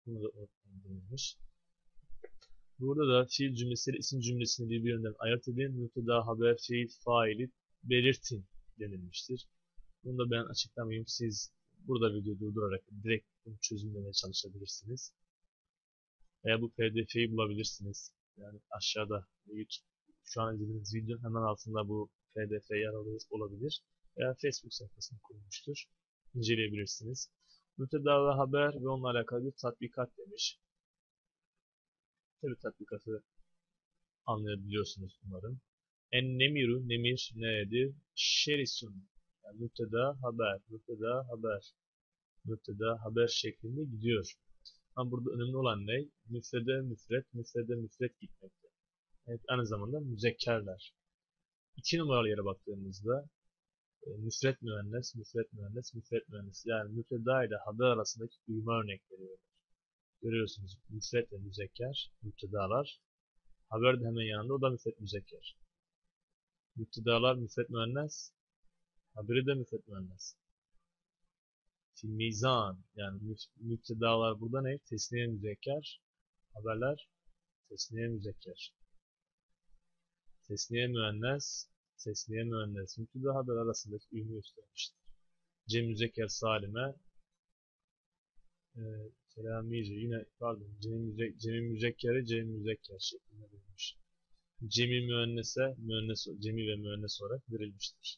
Bunu da unutmayın. Burada da fiil cümlesiyle isim cümlesini birbirinden ayırt edin. Müpteda, haber, fiil, faili belirtin denilmiştir. Bunu da ben açıklamayayım. Siz burada videoyu durdurarak direkt bunu çözümlemeye çalışabilirsiniz. Veya bu P D F'yi bulabilirsiniz. Yani aşağıda YouTube şu an izlediğiniz videonun hemen altında bu P D F yer alır olabilir. Veya Facebook sayfasını kurmuştur. İnceleyebilirsiniz. Müpteda ve haber ve onunla alakalı bir tatbikat demiş. Tabi tatbikatı anlayabiliyorsunuz umarım. En nemiru, nemir nedir? Şerisun. Yani müpteda, haber, müpteda, haber, müpteda, haber şeklinde gidiyor. Ama burada önemli olan ne? Müfrede, müfret, müfrede, müfret gitmekte. Evet, aynı zamanda müzekkerler. İki numaralı yere baktığımızda e, müfret müennes, müfret müennes, müfret müennes. Yani müpteda ile haber arasındaki uyuma örnekleri veriyor. Görüyorsunuz müfret ve müzekker, müptedalar. Haber de hemen yanında, o da müfret müzekker. Müptedalar müfret müennes, haberi de müfret müennes. Fi mizan, yani müptedalar burada ne? Tesniye müzekker, haberler tesniye müzekker. Tesniye müennes, tesniye müennes, müpteda haber arasındaki uyumu göstermiştir. Cem müzekker salime, e, telamizi, yine pardon, cem müzekkeri, cem müzekkeri, cem müzekker şeklinde verilmiş. Cemi müennese, müennes, cemi ve müennes olarak verilmiştir.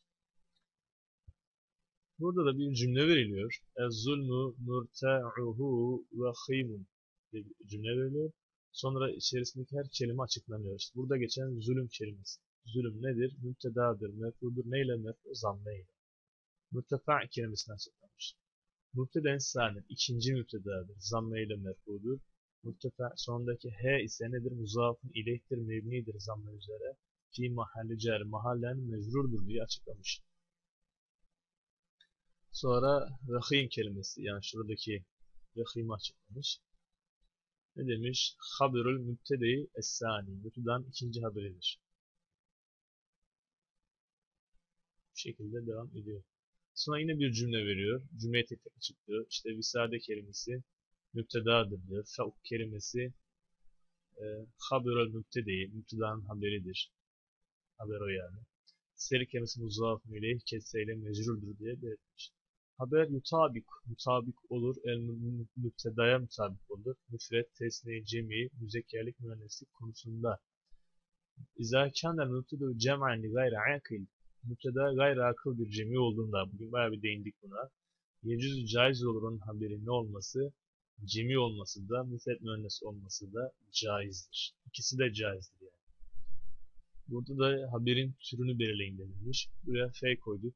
Burada da bir cümle veriliyor. Ez-zulmu murta'uhu ve khimun diye bir cümle veriliyor. Sonra içerisindeki her kelime açıklanıyor. İşte burada geçen zulüm kelimesi. Zulüm nedir? Müptedadır, mef'uldur. Neyle mef'ul? Zammeyle. Mürtefa kelimesini açıklamış. Müpteden sani, ikinci müptedadır. Zammeyle mef'uldur. Mürtefa sonundaki he ise nedir? Muzafın ileyhtir, mebnidir zamme üzere. Fi mahalli cer, mahallen mecrurdur diye açıklamış. Sonra rahim kelimesi, yani şuradaki rahimi açıklamış. Ne demiş? Haberül mübtede-i es-sani. Mübtedanın ikinci haberidir. Bu şekilde devam ediyor. Sonra yine bir cümle veriyor. Cümleyi tek tek açıklıyor. İşte visade kelimesi mübtedadır diyor. Fevk kelimesi e, haberül mübtede-i, mübtedanın haberidir. Haber o yani. Seri kelimesi muzafun ileyh kesseyle mecrurdur diye belirtmiş. Haber mutabik, mutabik olur, el müptedaya mutabik olur. Müfret, tesniye, cemi, müzekkerlik, mühendislik konusunda. İzâ kâne mübtedû cem'an li gayri akil. Müpteda gayri akıl bir cemi olduğunda, bugün bayağı bir değindik buna. Yecüz caiz olur onun haberi ne olması? Cemi olması da, müfret mühendis olması da caizdir. İkisi de caizdir yani. Burada da haberin türünü belirleyin denilmiş. Buraya f koyduk.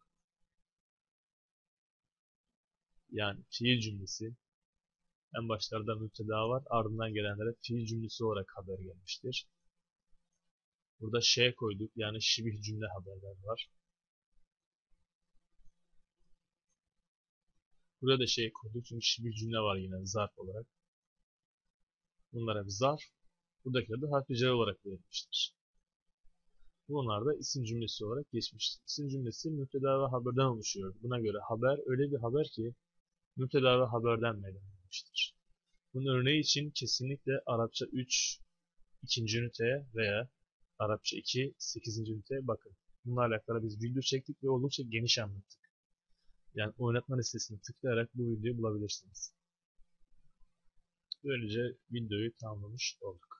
Yani fiil cümlesi. En başlarda müpteda var. Ardından gelenlere fiil cümlesi olarak haber gelmiştir. Burada şey koyduk. Yani şibih cümle haberler var. Burada da şey koyduk. Çünkü şibih cümle var yine zarf olarak. Bunlara bir zarf. Buradakiler de harf-i cer olarak verilmiştir. Bunlar da isim cümlesi olarak geçmiştir. İsim cümlesi müpteda ve haberden oluşuyor. Buna göre haber öyle bir haber ki müpteda ve haberden meydana gelmiştir. Bunun örneği için kesinlikle Arapça üç ikinci üniteye veya Arapça iki sekizinci üniteye bakın. Bununla alakalı biz video çektik ve oldukça geniş anlattık. Yani oynatma listesine tıklayarak bu videoyu bulabilirsiniz. Böylece videoyu tamamlamış olduk.